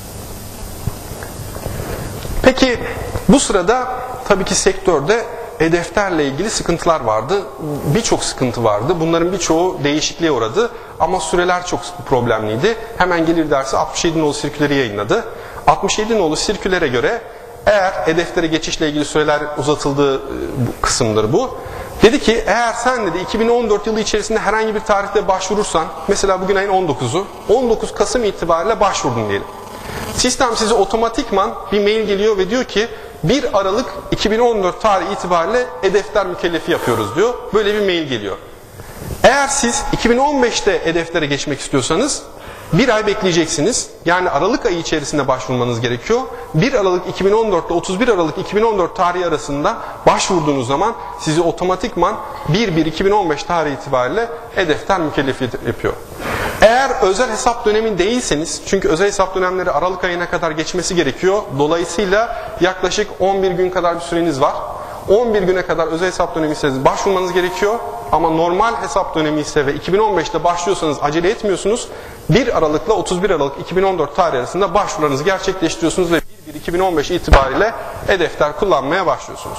Peki bu sırada tabii ki sektörde e-defterle ilgili sıkıntılar vardı. Birçok sıkıntı vardı. Bunların birçoğu değişikliğe uğradı. Ama süreler çok problemliydi. Hemen Gelir İdaresi 67 nolu sirküleri yayınladı. 67 nolu sirkülere göre eğer e-deftere geçişle ilgili süreler uzatıldığı kısımdır bu. Dedi ki eğer sen dedi 2014 yılı içerisinde herhangi bir tarihte başvurursan, mesela bugün ayın 19'u, 19 Kasım itibariyle başvurdun diyelim. Sistem size otomatikman bir mail geliyor ve diyor ki 1 Aralık 2014 tarihi itibariyle e-defter mükellefi yapıyoruz diyor. Böyle bir mail geliyor. Eğer siz 2015'te e-deftere geçmek istiyorsanız 1 ay bekleyeceksiniz. Yani Aralık ayı içerisinde başvurmanız gerekiyor. 1 Aralık 2014 ile 31 Aralık 2014 tarihi arasında başvurduğunuz zaman sizi otomatikman 1/1/2015 tarihi itibariyle e-defter mükellefi yapıyor. Eğer özel hesap dönemi değilseniz, çünkü özel hesap dönemleri Aralık ayına kadar geçmesi gerekiyor. Dolayısıyla yaklaşık 11 gün kadar bir süreniz var. 11 güne kadar özel hesap dönemi ise başvurmanız gerekiyor. Ama normal hesap dönemi ise ve 2015'te başlıyorsanız acele etmiyorsunuz. 1 Aralık ile 31 Aralık 2014 tarihi arasında başvurularınızı gerçekleştiriyorsunuz ve 1/1/2015 itibariyle e-defter kullanmaya başlıyorsunuz.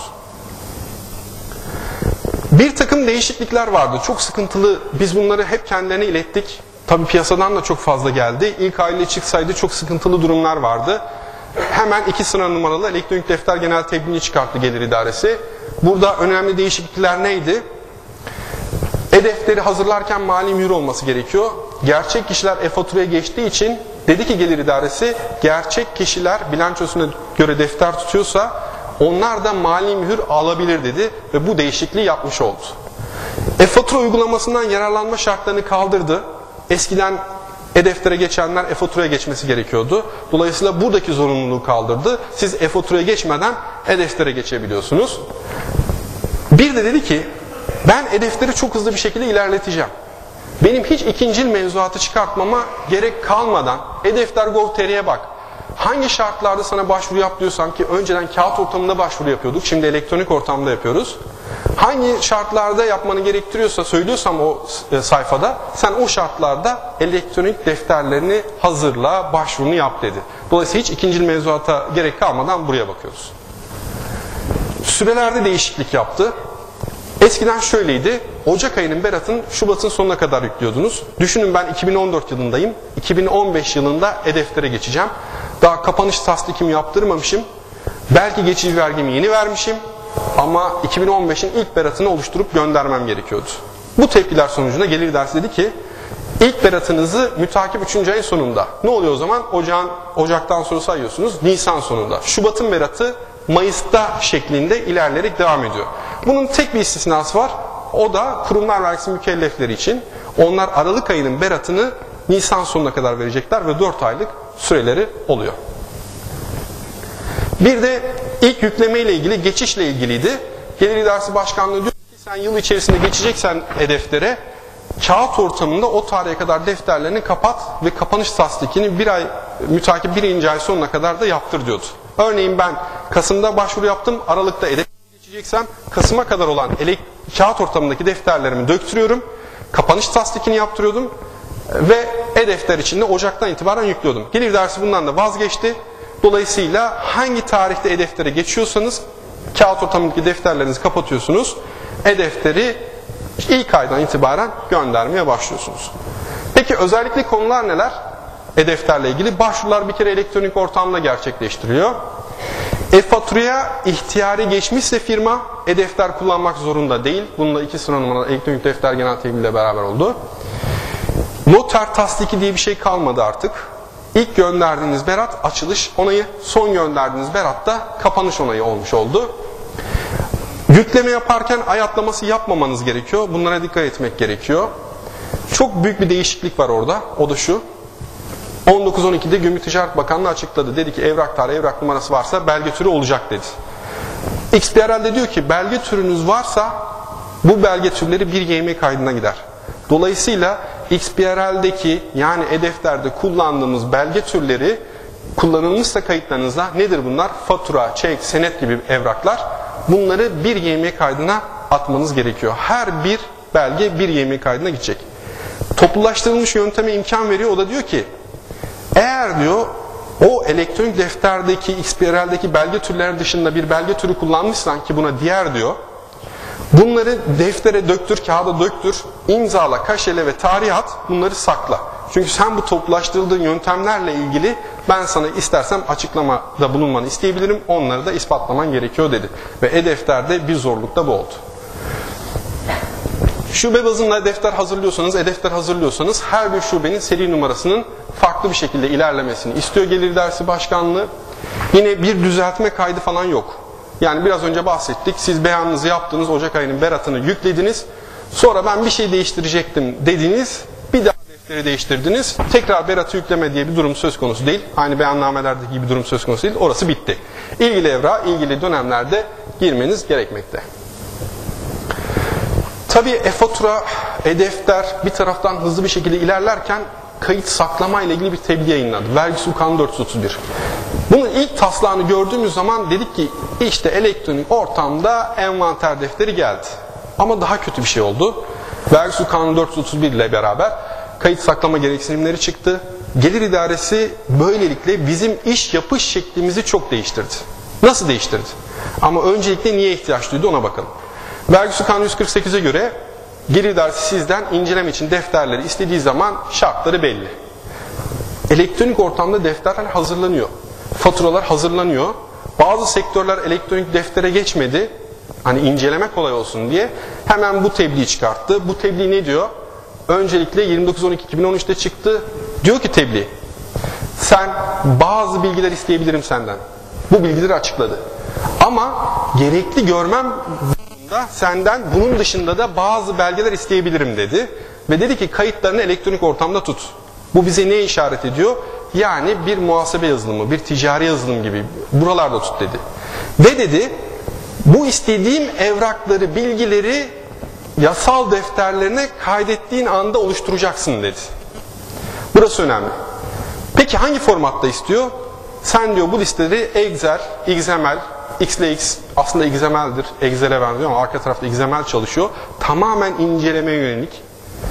Bir takım değişiklikler vardı. Çok sıkıntılı. Biz bunları hep kendilerine ilettik. Tabii piyasadan da çok fazla geldi. İlk aile çıksaydı çok sıkıntılı durumlar vardı. Hemen 2 sıra numaralı elektronik defter genel tebliğini çıkarttı Gelir İdaresi. Burada önemli değişiklikler neydi? E-defteri hazırlarken mali mühür olması gerekiyor. Gerçek kişiler e-faturaya geçtiği için dedi ki Gelir İdaresi, gerçek kişiler bilançosuna göre defter tutuyorsa onlar da mali mühür alabilir dedi ve bu değişikliği yapmış oldu. E-fatura uygulamasından yararlanma şartlarını kaldırdı. Eskiden e-deftere geçenler e-faturaya geçmesi gerekiyordu. Dolayısıyla buradaki zorunluluğu kaldırdı. Siz e-faturaya geçmeden e-deftere geçebiliyorsunuz. Bir de dedi ki ben e-defteri çok hızlı bir şekilde ilerleteceğim. Benim hiç ikincil mevzuatı çıkartmama gerek kalmadan e-defter.gov.tr'ye bak. Hangi şartlarda sana başvuru yap diyorsam, ki önceden kağıt ortamında başvuru yapıyorduk, şimdi elektronik ortamda yapıyoruz. Hangi şartlarda yapmanı gerektiriyorsa söylüyorsam o sayfada, sen o şartlarda elektronik defterlerini hazırla, başvurunu yap dedi. Dolayısıyla hiç ikincil mevzuata gerek kalmadan buraya bakıyoruz. Sürelerde değişiklik yaptı. Eskiden şöyleydi, Ocak ayının beratını Şubat'ın sonuna kadar yüklüyordunuz. Düşünün ben 2014 yılındayım, 2015 yılında e-deftere geçeceğim. Daha kapanış tasdikimi yaptırmamışım, belki geçici vergimi yeni vermişim ama 2015'in ilk beratını oluşturup göndermem gerekiyordu. Bu tepkiler sonucunda Gelir İdaresi dedi ki, ilk beratınızı mütakip 3. ayın sonunda. Ne oluyor o zaman? Ocaktan sonra sayıyorsunuz, Nisan sonunda. Şubat'ın beratı Mayıs'ta şeklinde ilerleyerek devam ediyor. Bunun tek bir istisnası var. O da kurumlar vergisi mükellefleri için. Onlar Aralık ayının beratını Nisan sonuna kadar verecekler ve 4 aylık süreleri oluyor. Bir de ilk yükleme ile ilgili, geçişle ilgiliydi. Gelir İdaresi Başkanlığı diyor ki sen yıl içerisinde geçeceksen e-deftere, kağıt ortamında o tarihe kadar defterlerini kapat ve kapanış tasdikini bir ay mütakip 1. ay sonuna kadar da yaptır diyordu. Örneğin ben Kasım'da başvuru yaptım, Aralık'ta e-deftere geçeceksem Kasım'a kadar olan kağıt ortamındaki defterlerimi döktürüyorum, kapanış tasdikini yaptırıyordum ve e-defter içinde Ocak'tan itibaren yüklüyordum. Gelir İdaresi bundan da vazgeçti. Dolayısıyla hangi tarihte e-deftere geçiyorsanız kağıt ortamındaki defterlerinizi kapatıyorsunuz. E-defteri ilk aydan itibaren göndermeye başlıyorsunuz. Peki özellikle konular neler? E-defterle ilgili başvurular bir kere elektronik ortamda gerçekleştiriliyor. E-faturaya ihtiyari geçmişse firma e-defter kullanmak zorunda değil. Bununla 2 sıra numaralı elektronik defter genel tebliğ ile beraber oldu. Noter tasdiki diye bir şey kalmadı artık. İlk gönderdiğiniz berat açılış onayı, son gönderdiğiniz berat da kapanış onayı olmuş oldu. Yükleme yaparken ay atlaması yapmamanız gerekiyor. Bunlara dikkat etmek gerekiyor. Çok büyük bir değişiklik var orada. O da şu. 19.12'de Gümrük Ticaret Bakanlığı açıkladı. Dedi ki evrak tarihi, evrak numarası varsa belge türü olacak dedi. XBRL de diyor ki belge türünüz varsa bu belge türleri bir YM kaydına gider. Dolayısıyla XBRL'deki yani e-defterde kullandığımız belge türleri kullanılmışsa kayıtlarınızda nedir bunlar? Fatura, çek, senet gibi evraklar. Bunları bir YM kaydına atmanız gerekiyor. Her bir belge bir YM kaydına gidecek. Toplulaştırılmış yönteme imkan veriyor. O da diyor ki eğer diyor o elektronik defterdeki XBRL'deki belge türleri dışında bir belge türü kullanmışsan ki buna diğer diyor. Bunları deftere döktür, kağıda döktür, imzala, kaşele ve tarih at, bunları sakla. Çünkü sen bu toplulaştırıldığın yöntemlerle ilgili ben sana istersem açıklamada bulunmanı isteyebilirim, onları da ispatlaman gerekiyor dedi. Ve e-defterde bir zorluk da bu oldu. Şube bazında defter hazırlıyorsanız, e-defter hazırlıyorsanız her bir şubenin seri numarasının farklı bir şekilde ilerlemesini istiyor Gelir İdaresi Başkanlığı. Yine bir düzeltme kaydı falan yok. Yani biraz önce bahsettik. Siz beyanınızı yaptınız, Ocak ayının beratını yüklediniz. Sonra ben bir şey değiştirecektim dediniz. Bir daha defteri değiştirdiniz. Tekrar beratı yükleme diye bir durum söz konusu değil. Aynı beyannamelerdeki gibi bir durum söz konusu değil. Orası bitti. İlgili evrağa ilgili dönemlerde girmeniz gerekmekte. Tabii e-fatura, e-defter bir taraftan hızlı bir şekilde ilerlerken kayıt saklama ile ilgili bir tebliğ yayınladı. Vergi Usul Kanunu 431. Bunun ilk taslağını gördüğümüz zaman dedik ki işte elektronik ortamda envanter defteri geldi. Ama daha kötü bir şey oldu. Vergi Usul Kanunu 431 ile beraber kayıt saklama gereksinimleri çıktı. Gelir İdaresi böylelikle bizim iş yapış şeklimizi çok değiştirdi. Nasıl değiştirdi? Ama öncelikle niye ihtiyaç duydu ona bakalım. Vergi Usul Kanunu 148'e göre Gelir İdaresi sizden inceleme için defterleri istediği zaman şartları belli. Elektronik ortamda defterler hazırlanıyor. Faturalar hazırlanıyor. Bazı sektörler elektronik deftere geçmedi. Hani inceleme kolay olsun diye hemen bu tebliği çıkarttı. Bu tebliğ ne diyor? Öncelikle 29.12.2013'te çıktı. Diyor ki tebliğ, sen bazı bilgiler isteyebilirim senden. Bu bilgileri açıkladı. Ama gerekli görmem senden bunun dışında da bazı belgeler isteyebilirim dedi. Ve dedi ki kayıtlarını elektronik ortamda tut. Bu bize ne işaret ediyor? Yani bir muhasebe yazılımı, bir ticari yazılım gibi buralarda tut dedi. Ve dedi bu istediğim evrakları, bilgileri yasal defterlerine kaydettiğin anda oluşturacaksın dedi. Burası önemli. Peki hangi formatta istiyor? Sen diyor bu listeleri Excel, XML, X aslında XML'dir. Excel'e benziyor ama arka tarafta XML çalışıyor. Tamamen incelemeye yönelik.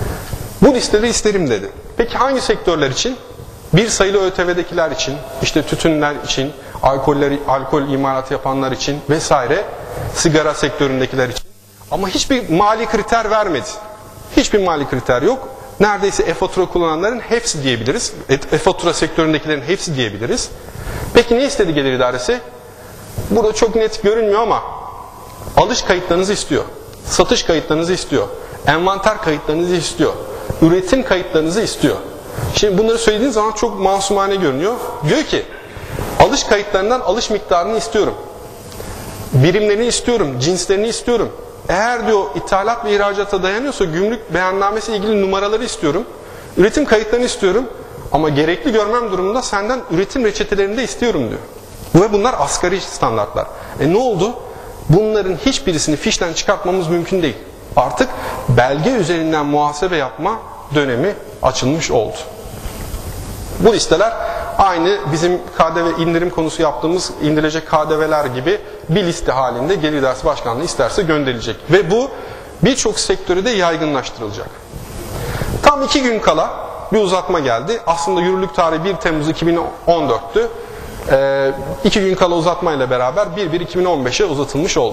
Bu listeleri isterim dedi. Peki hangi sektörler için? Bir sayılı ÖTV'dekiler için, işte tütünler için, alkol imalatı yapanlar için vesaire, sigara sektöründekiler için. Ama hiçbir mali kriter vermedi. Hiçbir mali kriter yok. Neredeyse e-fatura kullananların hepsi diyebiliriz. E-fatura sektöründekilerin hepsi diyebiliriz. Peki ne istedi Gelir İdaresi? Burada çok net görünmüyor ama alış kayıtlarınızı istiyor. Satış kayıtlarınızı istiyor. Envanter kayıtlarınızı istiyor. Üretim kayıtlarınızı istiyor. Şimdi bunları söylediğin zaman çok masumane görünüyor. Diyor ki alış kayıtlarından alış miktarını istiyorum. Birimlerini istiyorum. Cinslerini istiyorum. Eğer diyor ithalat ve ihracata dayanıyorsa gümrük beyannamesi ilgili numaraları istiyorum. Üretim kayıtlarını istiyorum. Ama gerekli görmem durumunda senden üretim reçetelerini de istiyorum diyor. Ve bunlar asgari standartlar. Ne oldu? Bunların hiçbirisini fişten çıkartmamız mümkün değil. Artık belge üzerinden muhasebe yapma dönemi açılmış oldu. Bu listeler aynı bizim KDV indirim konusu yaptığımız indirilecek KDV'ler gibi bir liste halinde Gelir İdaresi Başkanlığı isterse gönderilecek. Ve bu birçok sektörü de yaygınlaştırılacak. Tam 2 gün kala bir uzatma geldi. Aslında yürürlük tarihi 1 Temmuz 2014'tü. 2 gün kala uzatmayla beraber 1/1/2015'e uzatılmış oldu.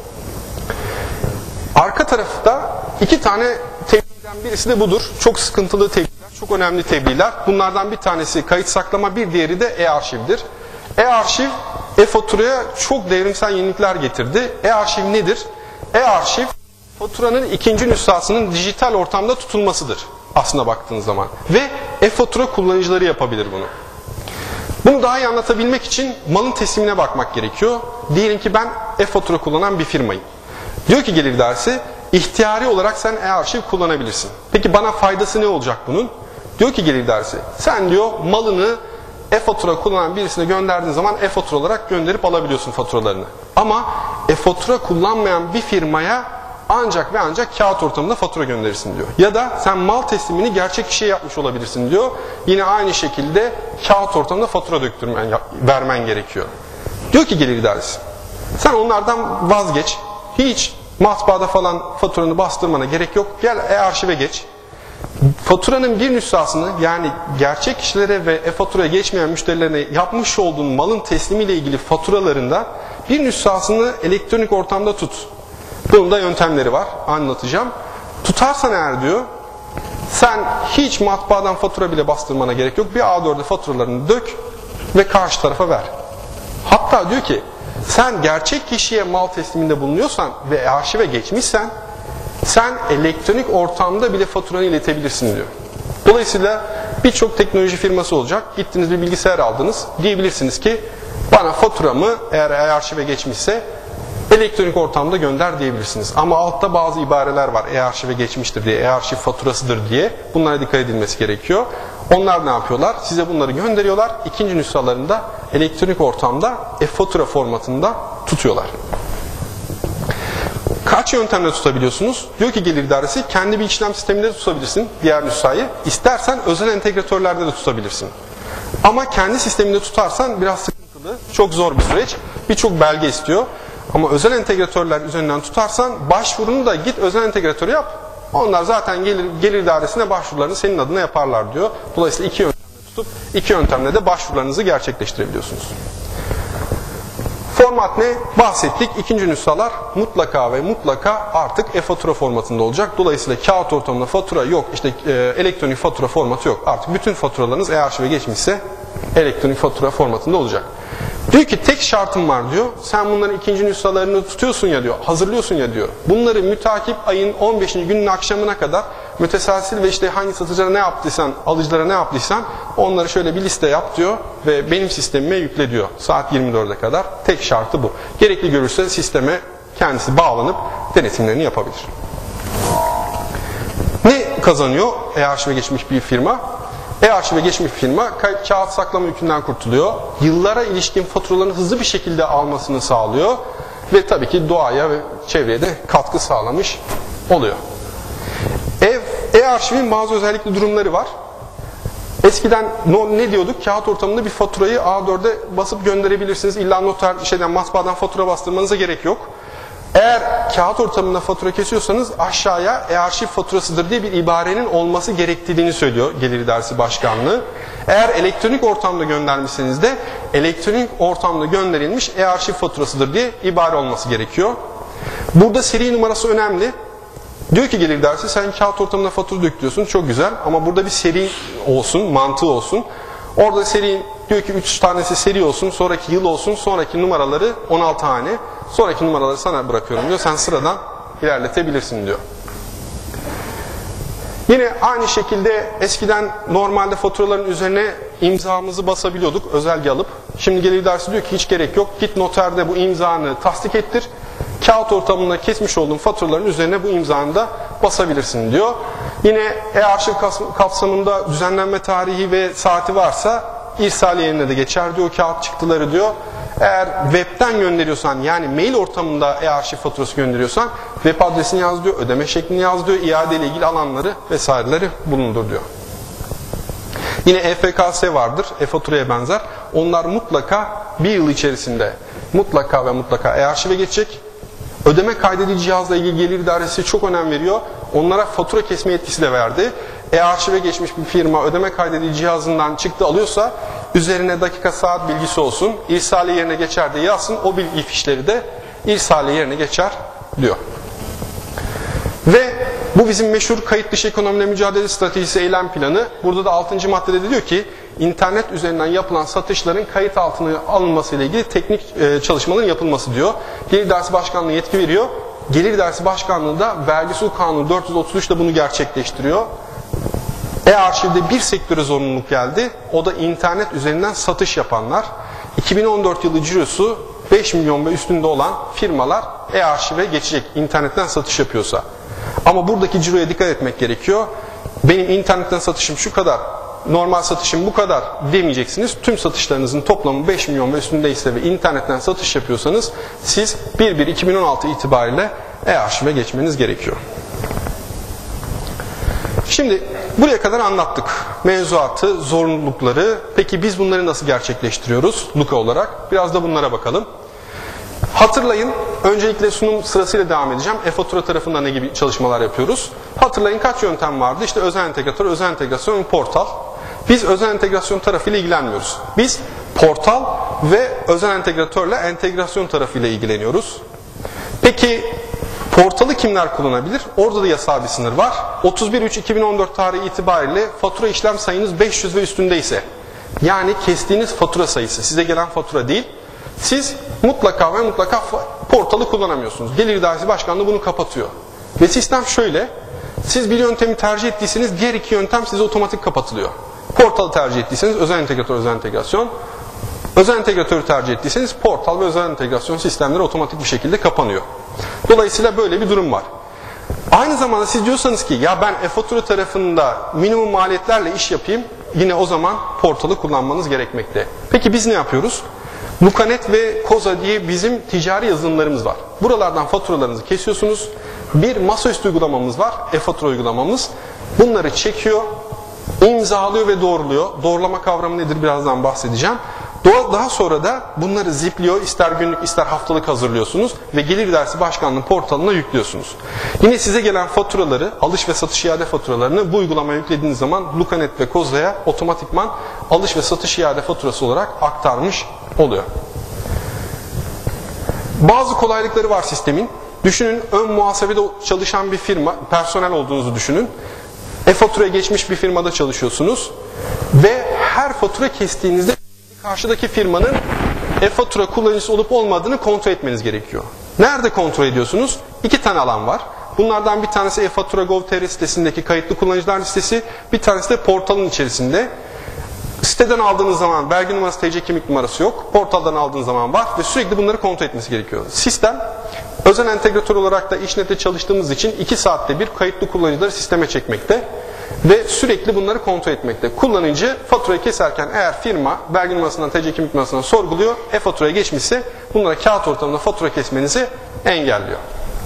Arka tarafta 2 tane tebliğden birisi de budur. Çok sıkıntılı tebliğler, çok önemli tebliğler. Bunlardan bir tanesi kayıt saklama, bir diğeri de e-arşivdir. E-arşiv, e-faturaya çok devrimsel yenilikler getirdi. E-arşiv nedir? E-arşiv, faturanın ikinci nüshasının dijital ortamda tutulmasıdır aslına baktığınız zaman. Ve e-fatura kullanıcıları yapabilir bunu. Bunu daha iyi anlatabilmek için malın teslimine bakmak gerekiyor. Diyelim ki ben e-fatura kullanan bir firmayım. Diyor ki Gelir İdaresi, ihtiyari olarak sen e-arşiv kullanabilirsin. Peki bana faydası ne olacak bunun? Diyor ki gelir idaresi, sen diyor malını e-fatura kullanan birisine gönderdiğin zaman e-fatura olarak gönderip alabiliyorsun faturalarını. Ama e-fatura kullanmayan bir firmaya ancak ve ancak kağıt ortamında fatura gönderirsin diyor. Ya da sen mal teslimini gerçek kişiye yapmış olabilirsin diyor. Yine aynı şekilde kağıt ortamında fatura vermen gerekiyor. Diyor ki gelir idaresi, sen onlardan vazgeç. Hiç matbaada falan faturanı bastırmana gerek yok. Gel e-arşive geç. Faturanın bir nüshasını, yani gerçek kişilere ve e-faturaya geçmeyen müşterilerine yapmış olduğun malın teslimiyle ilgili faturalarında bir nüshasını elektronik ortamda tut. Bunun da yöntemleri var, anlatacağım. Tutarsan eğer diyor, sen hiç matbaadan fatura bile bastırmana gerek yok. Bir A4'e faturalarını dök ve karşı tarafa ver. Hatta diyor ki, sen gerçek kişiye mal tesliminde bulunuyorsan ve arşive geçmişsen, sen elektronik ortamda bile faturanı iletebilirsin diyor. Dolayısıyla birçok teknoloji firması olacak. Gittiniz bir bilgisayar aldınız. Diyebilirsiniz ki bana faturamı eğer e-arşive geçmişse elektronik ortamda gönder diyebilirsiniz. Ama altta bazı ibareler var. E-arşive geçmiştir diye, e-arşiv faturasıdır diye. Bunlara dikkat edilmesi gerekiyor. Onlar ne yapıyorlar? Size bunları gönderiyorlar. İkinci nüshalarında elektronik ortamda e-fatura formatında tutuyorlar. Kaç yöntemle tutabiliyorsunuz? Diyor ki gelir idaresi, kendi bir işlem sisteminde de tutabilirsin diğer nüshayı. İstersen özel entegratörlerde de tutabilirsin. Ama kendi sisteminde tutarsan biraz sıkıntılı, çok zor bir süreç. Birçok belge istiyor. Ama özel entegratörler üzerinden tutarsan başvurunu da git özel entegratörü yap. Onlar zaten gelir idaresine başvurularını senin adına yaparlar diyor. Dolayısıyla iki yöntemle tutup iki yöntemle de başvurularınızı gerçekleştirebiliyorsunuz. Format ne? Bahsettik. İkinci nüshalar mutlaka ve mutlaka artık e-fatura formatında olacak. Dolayısıyla kağıt ortamında fatura yok. İşte elektronik fatura formatı yok. Artık bütün faturalarınız e-arşive geçmişse elektronik fatura formatında olacak. Diyor ki tek şartım var diyor. Sen bunların ikinci nüshalarını tutuyorsun ya diyor. Hazırlıyorsun ya diyor. Bunları mütakip ayın 15. günün akşamına kadar müteselsil ve işte hangi satıcılara ne yaptıysan, alıcılara ne yaptıysan onları şöyle bir liste yap diyor ve benim sistemime yükle diyor. Saat 24'e kadar. Tek şartı bu. Gerekli görürse sisteme kendisi bağlanıp denetimlerini yapabilir. Ne kazanıyor e-arşive geçmiş bir firma? E-arşive geçmiş bir firma kağıt saklama yükünden kurtuluyor. Yıllara ilişkin faturalarını hızlı bir şekilde almasını sağlıyor. Ve tabii ki doğaya ve çevreye de katkı sağlamış oluyor. E-arşivin bazı özellikli durumları var. Eskiden ne diyorduk? Kağıt ortamında bir faturayı A4'e basıp gönderebilirsiniz. İlla matbaadan fatura bastırmanıza gerek yok. Eğer kağıt ortamında fatura kesiyorsanız aşağıya e-arşiv faturasıdır diye bir ibarenin olması gerektiğini söylüyor Gelir İdaresi Başkanlığı. Eğer elektronik ortamda göndermişseniz de elektronik ortamda gönderilmiş e-arşiv faturasıdır diye ibare olması gerekiyor. Burada seri numarası önemli. Diyor ki Gelir İdaresi, sen kağıt ortamında fatura döküyorsun, çok güzel, ama burada bir seri olsun, mantığı olsun. Orada seri diyor ki 3 tanesi seri olsun, sonraki yıl olsun, sonraki numaraları 16 hane, sonraki numaraları sana bırakıyorum diyor. Sen sıradan ilerletebilirsin diyor. Yine aynı şekilde eskiden normalde faturaların üzerine imzamızı basabiliyorduk özelge alıp. Şimdi Gelir İdaresi diyor ki hiç gerek yok. Git noterde bu imzanı tasdik ettir. Kağıt ortamında kesmiş olduğun faturaların üzerine bu imzanı da basabilirsin diyor. Yine e-arşiv kapsamında düzenlenme tarihi ve saati varsa irsaliye yerine de geçer diyor kağıt çıktıları diyor. Eğer webten gönderiyorsan, yani mail ortamında e-arşiv faturası gönderiyorsan web adresini yaz diyor, ödeme şeklini yaz diyor, iade ile ilgili alanları vesaireleri bulundur diyor. Yine EFKS vardır, e-faturaya benzer. Onlar mutlaka bir yıl içerisinde mutlaka ve mutlaka e-arşive geçecek. Ödeme kaydedici cihazla ilgili Gelir İdaresi çok önem veriyor. Onlara fatura kesme yetkisi de verdi. E-arşive geçmiş bir firma ödeme kaydedici cihazından çıktı alıyorsa üzerine dakika saat bilgisi olsun. İrsaliye yerine geçer de yazsın. O bilgi fişleri de irsaliye yerine geçer diyor. Ve bu bizim meşhur kayıt dışı ekonomiyle mücadele stratejisi eylem planı. Burada da 6. maddede de diyor ki internet üzerinden yapılan satışların kayıt altına alınması ile ilgili teknik çalışmaların yapılması diyor. Gelir İdaresi Başkanlığı yetki veriyor. Gelir İdaresi Başkanlığı da Vergi Usul Kanunu 433 ile bunu gerçekleştiriyor. E-arşivde bir sektöre zorunluluk geldi. O da internet üzerinden satış yapanlar. 2014 yılı cirosu 5 milyon ve üstünde olan firmalar e-arşive geçecek internetten satış yapıyorsa. Ama buradaki ciroya dikkat etmek gerekiyor. benim internetten satışım şu kadar, normal satışım bu kadar demeyeceksiniz. Tüm satışlarınızın toplamı 5 milyon ve üstündeyse ve internetten satış yapıyorsanız siz 1/1/2016 itibariyle e-arşive geçmeniz gerekiyor. Şimdi buraya kadar anlattık. Mevzuatı, zorunlulukları. Peki biz bunları nasıl gerçekleştiriyoruz Luka olarak? Biraz da bunlara bakalım. Hatırlayın, öncelikle sunum sırasıyla devam edeceğim. E-fatura tarafında ne gibi çalışmalar yapıyoruz? Hatırlayın kaç yöntem vardı? İşte özel entegratör, özel entegrasyon ve portal. Biz özel entegrasyon tarafıyla ilgilenmiyoruz. Biz portal ve özel entegratörle entegrasyon tarafıyla ilgileniyoruz. Peki portalı kimler kullanabilir? Orada da yasal bir sınır var. 31/3/2014 tarihi itibariyle fatura işlem sayınız 500 ve üstündeyse, yani kestiğiniz fatura sayısı, size gelen fatura değil, siz mutlaka ve mutlaka portalı kullanamıyorsunuz. Gelir İdaresi Başkanlığı bunu kapatıyor. Ve sistem şöyle, siz bir yöntemi tercih ettiyseniz diğer iki yöntem size otomatik kapatılıyor. Portalı tercih ettiyseniz özel entegratör, özel entegrasyon. Özel entegratörü tercih ettiyseniz portal ve özel entegrasyon sistemleri otomatik bir şekilde kapanıyor. Dolayısıyla böyle bir durum var. Aynı zamanda siz diyorsanız ki ya ben e-fatura tarafında minimum maliyetlerle iş yapayım, yine o zaman portalı kullanmanız gerekmekte. Peki biz ne yapıyoruz? Lukanet ve Koza diye bizim ticari yazılımlarımız var. Buralardan faturalarınızı kesiyorsunuz. Bir masaüstü uygulamamız var, e-fatura uygulamamız. Bunları çekiyor, imzalıyor ve doğruluyor. Doğrulama kavramı nedir birazdan bahsedeceğim. Daha sonra da bunları zipliyor, ister günlük ister haftalık hazırlıyorsunuz ve Gelir İdaresi Başkanlığı portalına yüklüyorsunuz. Yine size gelen faturaları, alış ve satış iade faturalarını bu uygulamaya yüklediğiniz zaman Lukanet ve Koza'ya otomatikman alış ve satış iade faturası olarak aktarmış oluyor. Bazı kolaylıkları var sistemin. Düşünün, ön muhasebede çalışan bir firma, personel olduğunuzu düşünün. E-faturaya geçmiş bir firmada çalışıyorsunuz ve her fatura kestiğinizde karşıdaki firmanın e-fatura kullanıcısı olup olmadığını kontrol etmeniz gerekiyor. Nerede kontrol ediyorsunuz? 2 tane alan var. Bunlardan bir tanesi e-fatura.gov.tr sitesindeki kayıtlı kullanıcılar listesi, bir tanesi de portalın içerisinde. Siteden aldığınız zaman vergi numarası, TC kimlik numarası yok. Portaldan aldığınız zaman var ve sürekli bunları kontrol etmesi gerekiyor. Sistem, özel entegratör olarak da İşnet'te çalıştığımız için 2 saatte bir kayıtlı kullanıcıları sisteme çekmekte ve sürekli bunları kontrol etmekte. Kullanıcı faturayı keserken eğer firma vergi numarasından, TC kimlik numarasından sorguluyor, e-faturaya geçmişse bunlara kağıt ortamında fatura kesmenizi engelliyor.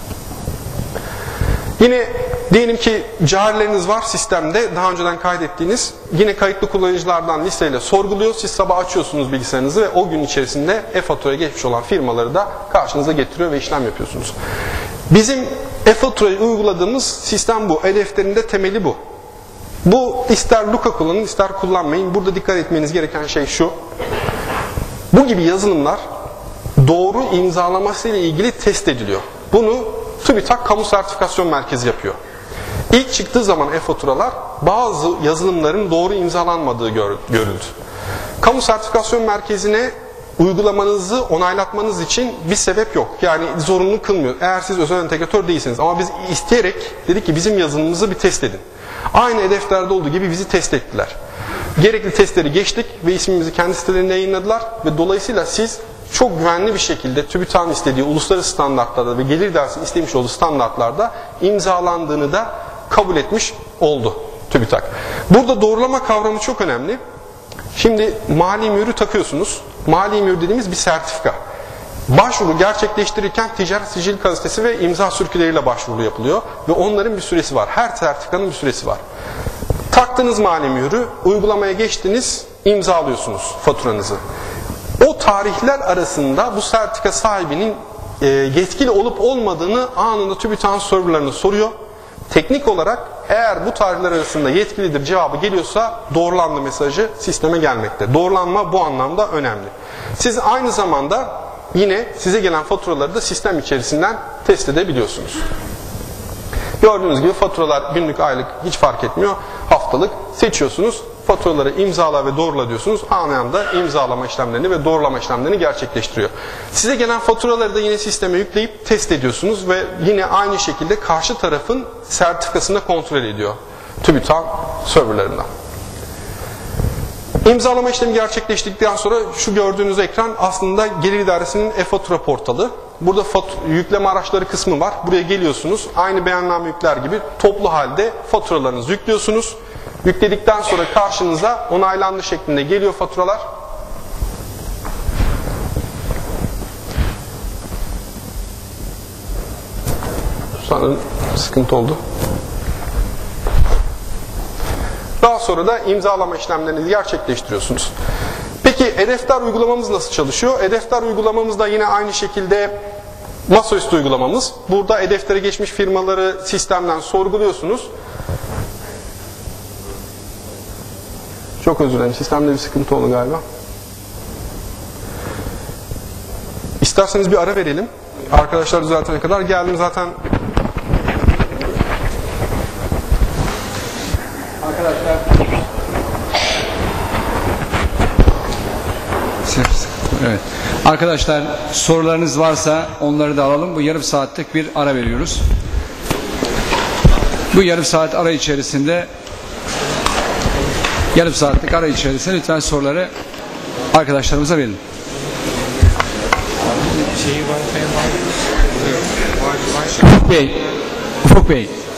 Yine diyelim ki carileriniz var sistemde, daha önceden kaydettiğiniz, yine kayıtlı kullanıcılardan listeyle sorguluyor. Siz sabah açıyorsunuz bilgisayarınızı ve o gün içerisinde e-faturaya geçmiş olan firmaları da karşınıza getiriyor ve işlem yapıyorsunuz. Bizim e-faturayı uyguladığımız sistem bu. E-defterin de temeli bu. Bu ister Luka kullanın ister kullanmayın. Burada dikkat etmeniz gereken şey şu. Bu gibi yazılımlar doğru imzalaması ile ilgili test ediliyor. Bunu TÜBİTAK Kamu Sertifikasyon Merkezi yapıyor. İlk çıktığı zaman e-faturalar bazı yazılımların doğru imzalanmadığı görüldü. Kamu Sertifikasyon Merkezi'ne uygulamanızı onaylatmanız için bir sebep yok. Yani zorunlu kılmıyor. Eğer siz özel entegratör değilseniz. Ama biz isteyerek dedik ki bizim yazılımımızı bir test edin. Aynı e-defter'de olduğu gibi bizi test ettiler. Gerekli testleri geçtik ve ismimizi kendi sitelerinde yayınladılar ve dolayısıyla siz çok güvenli bir şekilde TÜBİTAK'ın istediği uluslararası standartlarda ve Gelir İdaresi'nin istemiş olduğu standartlarda imzalandığını da kabul etmiş oldu TÜBİTAK. Burada doğrulama kavramı çok önemli. Şimdi mali mührü takıyorsunuz. Mali mührü dediğimiz bir sertifika. Başvuru gerçekleştirirken ticaret sicil gazetesi ve imza sürküleriyle başvuru yapılıyor ve onların bir süresi var. Her sertifikanın bir süresi var. Taktınız mali mührü, uygulamaya geçtiniz, imzalıyorsunuz faturanızı. O tarihler arasında bu sertifika sahibinin yetkili olup olmadığını anında TÜBİTAK'ın serverlarına soruyor. Teknik olarak eğer bu tarihler arasında yetkilidir cevabı geliyorsa doğrulandı mesajı sisteme gelmekte. Doğrulanma bu anlamda önemli. Siz aynı zamanda yine size gelen faturaları da sistem içerisinden test edebiliyorsunuz. Gördüğünüz gibi faturalar günlük, aylık hiç fark etmiyor. Haftalık seçiyorsunuz. Faturaları imzala ve doğrula diyorsunuz. Anında imzalama işlemlerini ve doğrulama işlemlerini gerçekleştiriyor. Size gelen faturaları da yine sisteme yükleyip test ediyorsunuz ve yine aynı şekilde karşı tarafın sertifikasını kontrol ediyor TÜBİTAK serverlarından. İmzalama işlemi gerçekleştikten sonra şu gördüğünüz ekran aslında Gelir İdaresi'nin e-fatura portalı. Burada yükleme araçları kısmı var. Buraya geliyorsunuz. Aynı beyanname yükler gibi toplu halde faturalarınızı yüklüyorsunuz. Yükledikten sonra karşınıza onaylandı şeklinde geliyor faturalar. Sanırım sıkıntı oldu. Daha sonra da imzalama işlemlerinizi gerçekleştiriyorsunuz. Peki e-defter uygulamamız nasıl çalışıyor? E-defter uygulamamız da yine aynı şekilde masaüstü uygulamamız. Burada e-deftere geçmiş firmaları sistemden sorguluyorsunuz. Çok özür dilerim. Sistemde bir sıkıntı oldu galiba. İsterseniz bir ara verelim. Arkadaşlar düzeltene kadar geldim zaten. Arkadaşlar evet. Arkadaşlar sorularınız varsa onları da alalım. Bu yarım saatlik bir ara veriyoruz. Bu yarım saat ara içerisinde lütfen soruları arkadaşlarımıza verin. Ufuk Bey